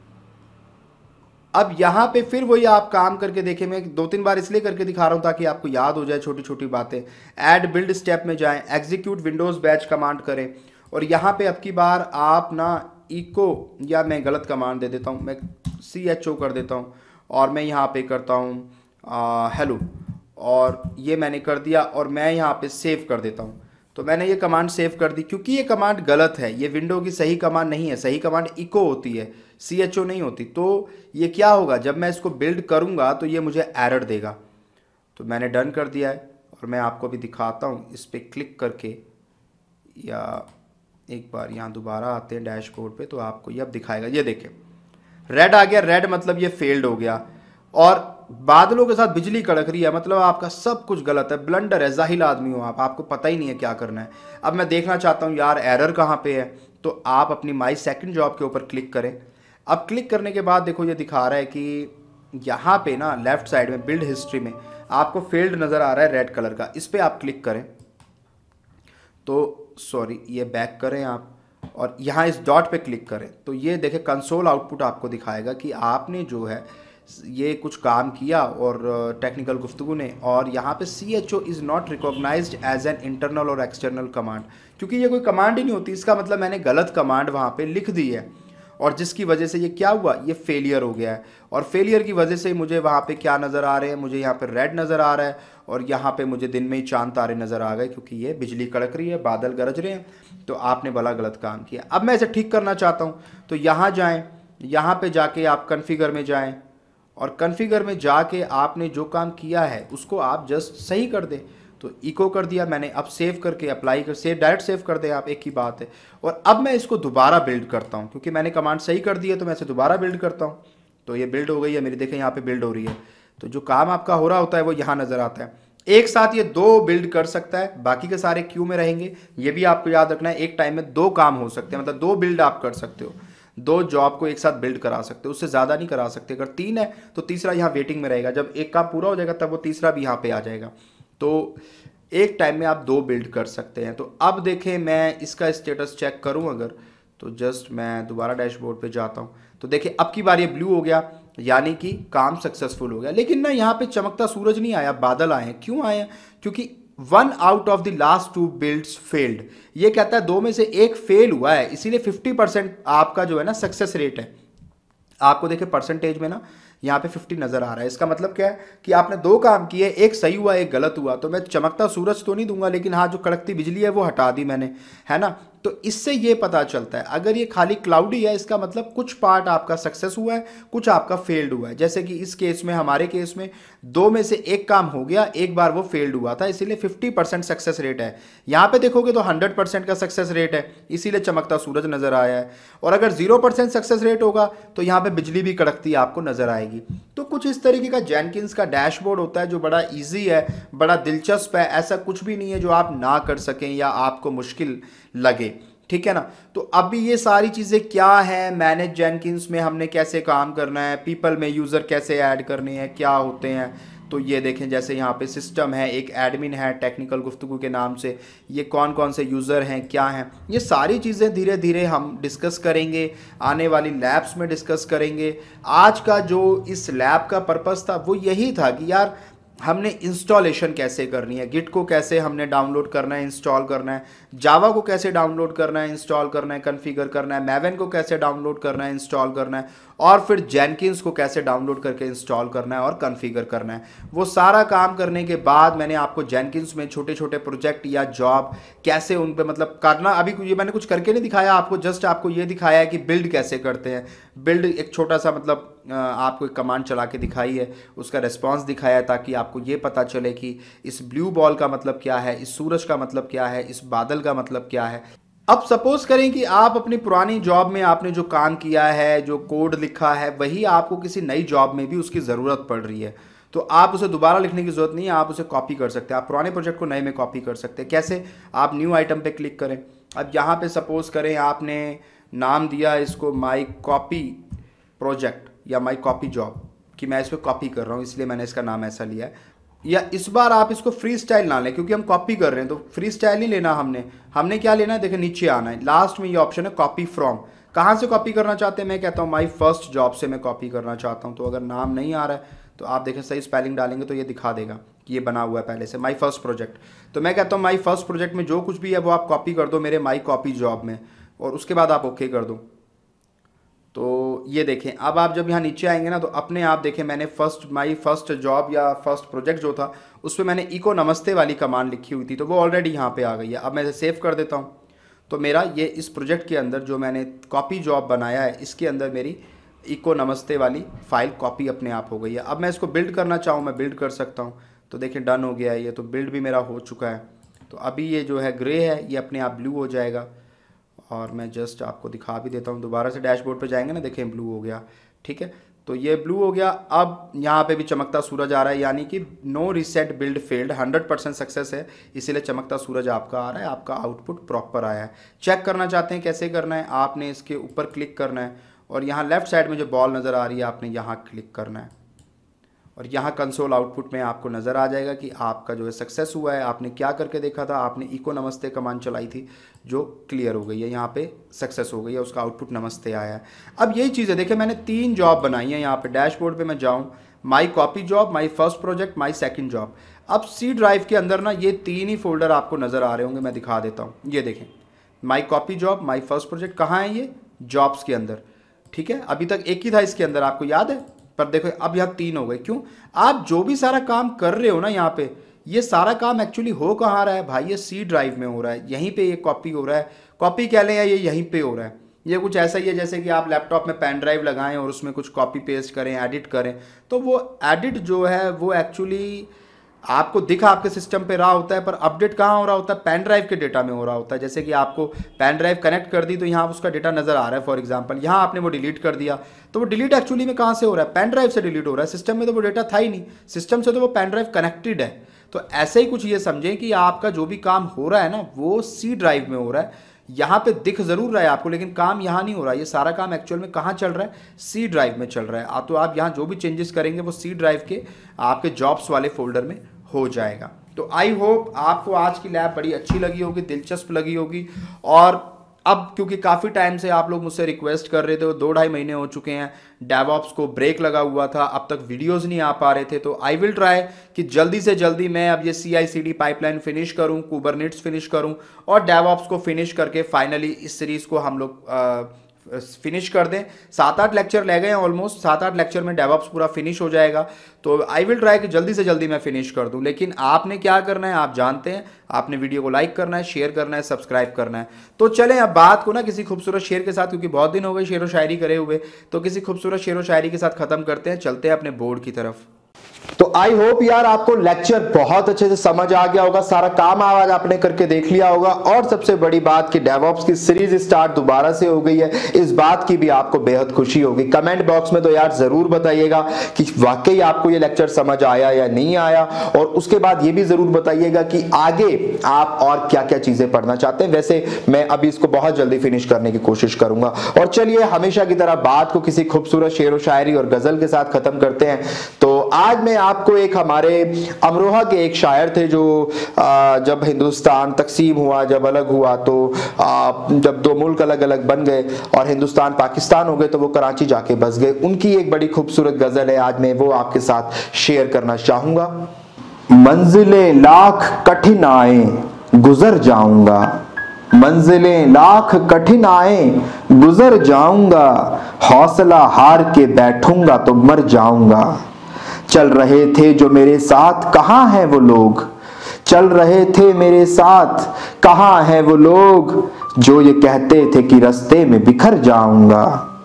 अब यहाँ पे फिर वही आप काम करके देखें, मैं 2-3 बार इसलिए करके दिखा रहा हूँ ताकि आपको याद हो जाए छोटी छोटी बातें। ऐड बिल्ड स्टेप में जाएं, एग्जीक्यूट विंडोज़ बैच कमांड करें और यहाँ पे अब की बार आप ना इको, या मैं गलत कमांड दे देता हूँ, मैं CHO कर देता हूँ और मैं यहाँ पे करता हूँ हेलो, और ये मैंने कर दिया और मैं यहाँ पे सेव कर देता हूँ। तो मैंने ये कमांड सेव कर दी, क्योंकि ये कमांड गलत है, ये विंडो की सही कमांड नहीं है। सही कमांड इको होती है, CHO नहीं होती। तो ये क्या होगा, जब मैं इसको बिल्ड करूँगा तो ये मुझे एरर देगा। तो मैंने डन कर दिया है और मैं आपको भी दिखाता हूँ इस पर क्लिक करके, या एक बार यहाँ दोबारा आते हैं डैशबोर्ड पे तो आपको ये अब दिखाएगा। ये देखें रेड आ गया, रेड मतलब ये फेल्ड हो गया, और बादलों के साथ बिजली कड़क रही है, मतलब आपका सब कुछ गलत है, ब्लंडर है, जाहिल आदमी हो आप, आपको पता ही नहीं है क्या करना है। अब मैं देखना चाहता हूँ यार एरर कहाँ पे है, तो आप अपनी माई सेकंड जॉब के ऊपर क्लिक करें। अब क्लिक करने के बाद देखो ये दिखा रहा है कि यहाँ पे ना लेफ्ट साइड में बिल्ड हिस्ट्री में आपको फेल्ड नज़र आ रहा है रेड कलर का, इस पर आप क्लिक करें। तो सॉरी, ये बैक करें आप और यहाँ इस डॉट पे क्लिक करें, तो ये देखें कंसोल आउटपुट आपको दिखाएगा कि आपने जो है ये कुछ काम किया और टेक्निकल गुफ्तगू ने, और यहाँ पे CHO is not recognised as an internal or external command, क्योंकि ये कोई कमांड ही नहीं होती। इसका मतलब मैंने गलत कमांड वहाँ पे लिख दी है, और जिसकी वजह से ये क्या हुआ, ये फेलियर हो गया है। और फेलियर की वजह से मुझे वहाँ पे क्या नज़र आ रहे हैं, मुझे यहाँ पे रेड नज़र आ रहा है, और यहाँ पे मुझे दिन में ही चांद तारे नज़र आ गए, क्योंकि ये बिजली कड़क रही है, बादल गरज रहे हैं। तो आपने भला गलत काम किया। अब मैं इसे ठीक करना चाहता हूँ, तो यहाँ जाएँ, यहाँ पर जाके आप कन्फिगर में जाएँ, और कन्फिगर में जाके आपने जो काम किया है उसको आप जस्ट सही कर दें। तो इको कर दिया मैंने, अब सेव करके अप्लाई कर, सेव डायरेक्ट सेव कर दे आप, एक ही बात है। और अब मैं इसको दोबारा बिल्ड करता हूँ, क्योंकि मैंने कमांड सही कर दी है तो मैं इसे दोबारा बिल्ड करता हूँ। तो ये बिल्ड हो गई है मेरी, देखें यहाँ पे बिल्ड हो रही है। तो जो काम आपका हो रहा होता है वो यहाँ नज़र आता है। एक साथ ये 2 बिल्ड कर सकता है, बाकी के सारे क्यू में रहेंगे। ये भी आपको याद रखना है, एक टाइम में 2 काम हो सकते हैं, मतलब 2 बिल्ड आप कर सकते हो, 2 जॉब को एक साथ बिल्ड करा सकते हो, उससे ज़्यादा नहीं करा सकते। अगर 3 है तो तीसरा यहाँ वेटिंग में रहेगा, जब एक काम पूरा हो जाएगा तब वो तीसरा भी यहाँ पे आ जाएगा। तो एक टाइम में आप 2 बिल्ड कर सकते हैं। तो अब देखें मैं इसका स्टेटस चेक करूं अगर, तो जस्ट मैं दोबारा डैशबोर्ड पे जाता हूं, तो देखिए अब की बार ये ब्लू हो गया, यानी कि काम सक्सेसफुल हो गया। लेकिन ना यहाँ पे चमकता सूरज नहीं आया, बादल आए हैं। क्यों आए हैं? क्योंकि 1 out of the last 2 builds failed, ये कहता है 2 में से 1 फेल हुआ है, इसीलिए 50% आपका जो है ना सक्सेस रेट है। आपको देखिए परसेंटेज में ना यहाँ पे 50 नज़र आ रहा है। इसका मतलब क्या है कि आपने 2 काम किए, एक सही हुआ एक गलत हुआ। तो मैं चमकता सूरज तो नहीं दूंगा, लेकिन हाँ जो कड़कती बिजली है वो हटा दी मैंने, है ना। तो इससे ये पता चलता है अगर ये खाली क्लाउडी है, इसका मतलब कुछ पार्ट आपका सक्सेस हुआ है, कुछ आपका फेल्ड हुआ है। जैसे कि इस केस में, हमारे केस में 2 में से 1 काम हो गया, एक बार वो फेल्ड हुआ था, इसीलिए 50% सक्सेस रेट है। यहाँ पे देखोगे तो 100% का सक्सेस रेट है, इसीलिए चमकता सूरज नजर आया है। और अगर 0% सक्सेस रेट होगा तो यहाँ पे बिजली भी कड़कती आपको नजर आएगी। तो कुछ इस तरीके का जेनकिंस का डैशबोर्ड होता है जो बड़ा इजी है, बड़ा दिलचस्प है। ऐसा कुछ भी नहीं है जो आप ना कर सकें या आपको मुश्किल लगे, ठीक है ना। तो अभी ये सारी चीज़ें क्या है, मैनेज जेनकिंस में हमने कैसे काम करना है, पीपल में यूज़र कैसे ऐड करने हैं, क्या होते हैं। तो ये देखें, जैसे यहाँ पे सिस्टम है, एक एडमिन है टेक्निकल गुफ्तगू के नाम से, ये कौन कौन से यूज़र हैं, क्या हैं, ये सारी चीज़ें धीरे धीरे हम डिस्कस करेंगे, आने वाली लैब्स में डिस्कस करेंगे। आज का जो इस लैब का पर्पस था वो यही था कि यार हमने इंस्टॉलेशन कैसे करनी है, गिट को कैसे हमने डाउनलोड करना है, इंस्टॉल करना है, जावा को कैसे डाउनलोड करना है, इंस्टॉल करना है, कॉन्फ़िगर करना है, मैवन को कैसे डाउनलोड करना है, इंस्टॉल करना है, और फिर जेनकिंस को कैसे डाउनलोड करके इंस्टॉल करना है और कॉन्फ़िगर करना है। वो सारा काम करने के बाद मैंने आपको जेनकिंस में छोटे छोटे प्रोजेक्ट या जॉब कैसे उन पे मतलब करना, अभी ये मैंने कुछ करके नहीं दिखाया आपको, जस्ट आपको ये दिखाया है कि बिल्ड कैसे करते हैं। बिल्ड एक छोटा सा मतलब आपको एक कमांड चला के दिखाई है, उसका रिस्पॉन्स दिखाया है, ताकि आपको ये पता चले कि इस ब्लू बॉल का मतलब क्या है, इस सूरज का मतलब क्या है, इस बादल का मतलब क्या है। अब सपोज करें कि आप अपनी पुरानी जॉब में आपने जो काम किया है, जो कोड लिखा है, वही आपको किसी नई जॉब में भी उसकी ज़रूरत पड़ रही है, तो आप उसे दोबारा लिखने की ज़रूरत नहीं है, आप उसे कॉपी कर सकते हैं। आप पुराने प्रोजेक्ट को नए में कॉपी कर सकते हैं। कैसे? आप न्यू आइटम पे क्लिक करें, अब यहाँ पे सपोज करें आपने नाम दिया इसको माई कॉपी प्रोजेक्ट या माई कॉपी जॉब, कि मैं इस पर कॉपी कर रहा हूँ इसलिए मैंने इसका नाम ऐसा लिया है। या इस बार आप इसको फ्री स्टाइल ना लें, क्योंकि हम कॉपी कर रहे हैं तो फ्री स्टाइल नहीं लेना हमने क्या लेना है, देखिए नीचे आना है, लास्ट में ये ऑप्शन है कॉपी फ्रॉम। कहाँ से कॉपी करना चाहते हैं, मैं कहता हूँ माई फर्स्ट जॉब से मैं कॉपी करना चाहता हूँ। तो अगर नाम नहीं आ रहा है तो आप देखें सही स्पेलिंग डालेंगे तो ये दिखा देगा कि ये बना हुआ है पहले से माई फर्स्ट प्रोजेक्ट। तो मैं कहता हूँ माई फर्स्ट प्रोजेक्ट में जो कुछ भी है वो आप कॉपी कर दो मेरे माई कॉपी जॉब में, और उसके बाद आप ओके कर दो। तो ये देखें अब आप जब यहाँ नीचे आएंगे ना तो अपने आप देखें मैंने माई फर्स्ट जॉब या फर्स्ट प्रोजेक्ट जो था उस पर मैंने इको नमस्ते वाली कमांड लिखी हुई थी, तो वो ऑलरेडी यहाँ पे आ गई है। अब मैं इसे सेव कर देता हूँ तो मेरा ये इस प्रोजेक्ट के अंदर जो मैंने कॉपी जॉब बनाया है इसके अंदर मेरी इको नमस्ते वाली फाइल कॉपी अपने आप हो गई है। अब मैं इसको बिल्ड करना चाहूँ मैं बिल्ड कर सकता हूँ, तो देखिए डन हो गया है ये, तो बिल्ड भी मेरा हो चुका है। तो अभी ये जो है ग्रे है ये अपने आप ब्लू हो जाएगा, और मैं जस्ट आपको दिखा भी देता हूँ। दोबारा से डैशबोर्ड पे जाएंगे ना, देखें ब्लू हो गया, ठीक है। तो ये ब्लू हो गया। अब यहाँ पे भी चमकता सूरज आ रहा है, यानी कि no recent build failed, 100% success है, इसीलिए चमकता सूरज आपका आ रहा है, आपका आउटपुट प्रॉपर आया है। चेक करना चाहते हैं कैसे करना है, आपने इसके ऊपर क्लिक करना है और यहाँ लेफ्ट साइड में जो बॉल नज़र आ रही है आपने यहाँ क्लिक करना है, और यहाँ कंसोल आउटपुट में आपको नज़र आ जाएगा कि आपका जो है सक्सेस हुआ है। आपने क्या करके देखा था, आपने इको नमस्ते कमांड चलाई थी जो क्लियर हो गई है, यहाँ पे सक्सेस हो गई है, उसका आउटपुट नमस्ते आया है। अब यही चीज़ है, देखिए मैंने 3 जॉब बनाई है। यहाँ पे डैशबोर्ड पे मैं जाऊँ, my copy job, my first project, my second job. अब सी ड्राइव के अंदर ना ये 3 ही फोल्डर आपको नज़र आ रहे होंगे, मैं दिखा देता हूँ। ये देखें my copy job, my first project, कहाँ है ये, जॉब्स के अंदर, ठीक है। अभी तक एक ही था इसके अंदर, आपको याद है, पर देखो अब यहाँ 3 हो गए। क्यों, आप जो भी सारा काम कर रहे हो ना यहाँ पे, ये सारा काम एक्चुअली हो कहाँ रहा है भाई, ये सी ड्राइव में हो रहा है, यहीं पे ये कॉपी हो रहा है, कॉपी कह लें या ये यहीं पे हो रहा है। ये कुछ ऐसा ही है जैसे कि आप लैपटॉप में पेन ड्राइव लगाएं और उसमें कुछ कॉपी पेस्ट करें, एडिट करें, तो वो एडिट जो है वो एक्चुअली आपको दिखा आपके सिस्टम पे रहा होता है, पर अपडेट कहाँ हो रहा होता है, पेन ड्राइव के डेटा में हो रहा होता है। जैसे कि आपको पेन ड्राइव कनेक्ट कर दी तो यहाँ उसका डेटा नज़र आ रहा है, फॉर एग्जांपल यहाँ आपने वो डिलीट कर दिया, तो वो डिलीट एक्चुअली में कहाँ से हो रहा है, पेन ड्राइव से डिलीट हो रहा है, सिस्टम में तो वो डेटा था ही नहीं, सिस्टम से तो वो पेन ड्राइव कनेक्टेड है। तो ऐसे ही कुछ ये समझें कि आपका जो भी काम हो रहा है ना वो सी ड्राइव में हो रहा है, यहाँ पे दिख जरूर रहा है आपको लेकिन काम यहाँ नहीं हो रहा है। ये सारा काम एक्चुअल में कहाँ चल रहा है, सी ड्राइव में चल रहा है। तो आप यहाँ जो भी चेंजेस करेंगे वो सी ड्राइव के आपके जॉब्स वाले फोल्डर में हो जाएगा। तो आई होप आपको आज की लैब बड़ी अच्छी लगी होगी, दिलचस्प लगी होगी। और अब क्योंकि काफ़ी टाइम से आप लोग मुझसे रिक्वेस्ट कर रहे थे, 2-2.5 महीने हो चुके हैं डेवऑप्स को ब्रेक लगा हुआ था, अब तक वीडियोस नहीं आ पा रहे थे, तो आई विल ट्राई कि जल्दी से जल्दी मैं अब ये CI/CD पाइपलाइन फिनिश करूं, कुबरनेट्स फिनिश करूं और डेवऑप्स को फिनिश करके फाइनली इस सीरीज़ को हम लोग फिनिश कर दें। 7-8 लेक्चर ले गए हैं ऑलमोस्ट, 7-8 लेक्चर में डेवऑप्स पूरा फिनिश हो जाएगा। तो आई विल ट्राई कि जल्दी से जल्दी मैं फिनिश कर दूं, लेकिन आपने क्या करना है आप जानते हैं, आपने वीडियो को लाइक करना है, शेयर करना है, सब्सक्राइब करना है। तो चलें अब बात को ना किसी खूबसूरत शेर के साथ, क्योंकि बहुत दिन हो गए शेर व शायरी करे हुए, तो किसी खूबसूरत शेर व शायरी के साथ खत्म करते हैं, चलते हैं अपने बोर्ड की तरफ। तो आई होप यार आपको लेक्चर बहुत अच्छे से समझ आ गया होगा, सारा काम आवाज आपने करके देख लिया होगा, और सबसे बड़ी बात कि डेवऑप्स की सीरीज स्टार्ट दोबारा से हो गई है, इस बात की भी आपको बेहद खुशी होगी। कमेंट बॉक्स में तो यार जरूर बताइएगा कि वाकई आपको ये लेक्चर समझ आया या नहीं आया, और उसके बाद ये भी जरूर बताइएगा कि आगे आप और क्या क्या चीजें पढ़ना चाहते हैं। वैसे मैं अभी इसको बहुत जल्दी फिनिश करने की कोशिश करूंगा। और चलिए हमेशा की तरह बात को किसी खूबसूरत शेर व शायरी और गजल के साथ खत्म करते हैं। तो आज मैं आपको एक हमारे अमरोहा के एक शायर थे जो जब हिंदुस्तान तकसीम हुआ, जब अलग हुआ, तो जब 2 मुल्क अलग अलग बन गए और हिंदुस्तान पाकिस्तान हो गए तो वो कराची जाके बस गए, उनकी एक बड़ी खूबसूरत गजल है, आज मैं वो आपके साथ शेयर करना चाहूंगा। मंजिलें लाख कठिन आए गुजर जाऊंगा, मंजिलें लाख कठिन आए गुजर जाऊंगा, हौसला हार के बैठूंगा तो मर जाऊंगा। चल रहे थे जो मेरे साथ कहाँ हैं वो लोग, चल रहे थे मेरे साथ कहाँ हैं वो लोग, जो ये कहते थे कि रास्ते में बिखर जाऊंगा।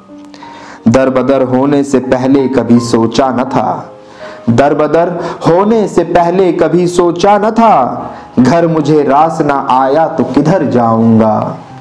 दर बदर होने से पहले कभी सोचा न था, दर बदर होने से पहले कभी सोचा न था, घर मुझे रास ना आया तो किधर जाऊंगा।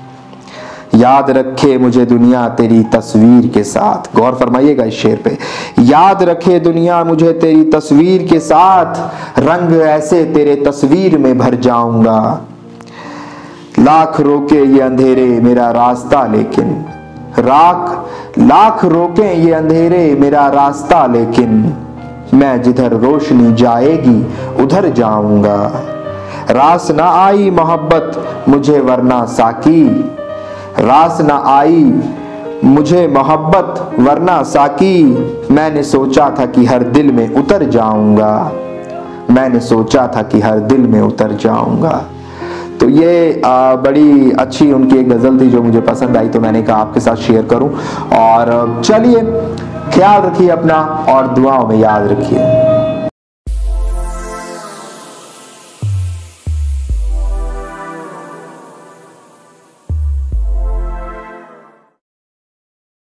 याद रखे मुझे दुनिया तेरी तस्वीर के साथ, गौर फरमाइएगा इस शेर पे, याद रखे दुनिया मुझे तेरी तस्वीर के साथ, रंग ऐसे तेरे तस्वीर में भर जाऊंगा। लाख रोके ये अंधेरे मेरा रास्ता लेकिन, लाख रोके ये अंधेरे मेरा रास्ता लेकिन, मैं जिधर रोशनी जाएगी उधर जाऊंगा। रास ना आई मोहब्बत मुझे वरना साकी, रास ना आई मुझे मोहब्बत वरना साकी, मैंने सोचा था कि हर दिल में उतर जाऊंगा, मैंने सोचा था कि हर दिल में उतर जाऊंगा। तो ये बड़ी अच्छी उनकी एक गजल थी जो मुझे पसंद आई, तो मैंने कहा आपके साथ शेयर करूं। और चलिए, ख्याल रखिए अपना और दुआओं में याद रखिए।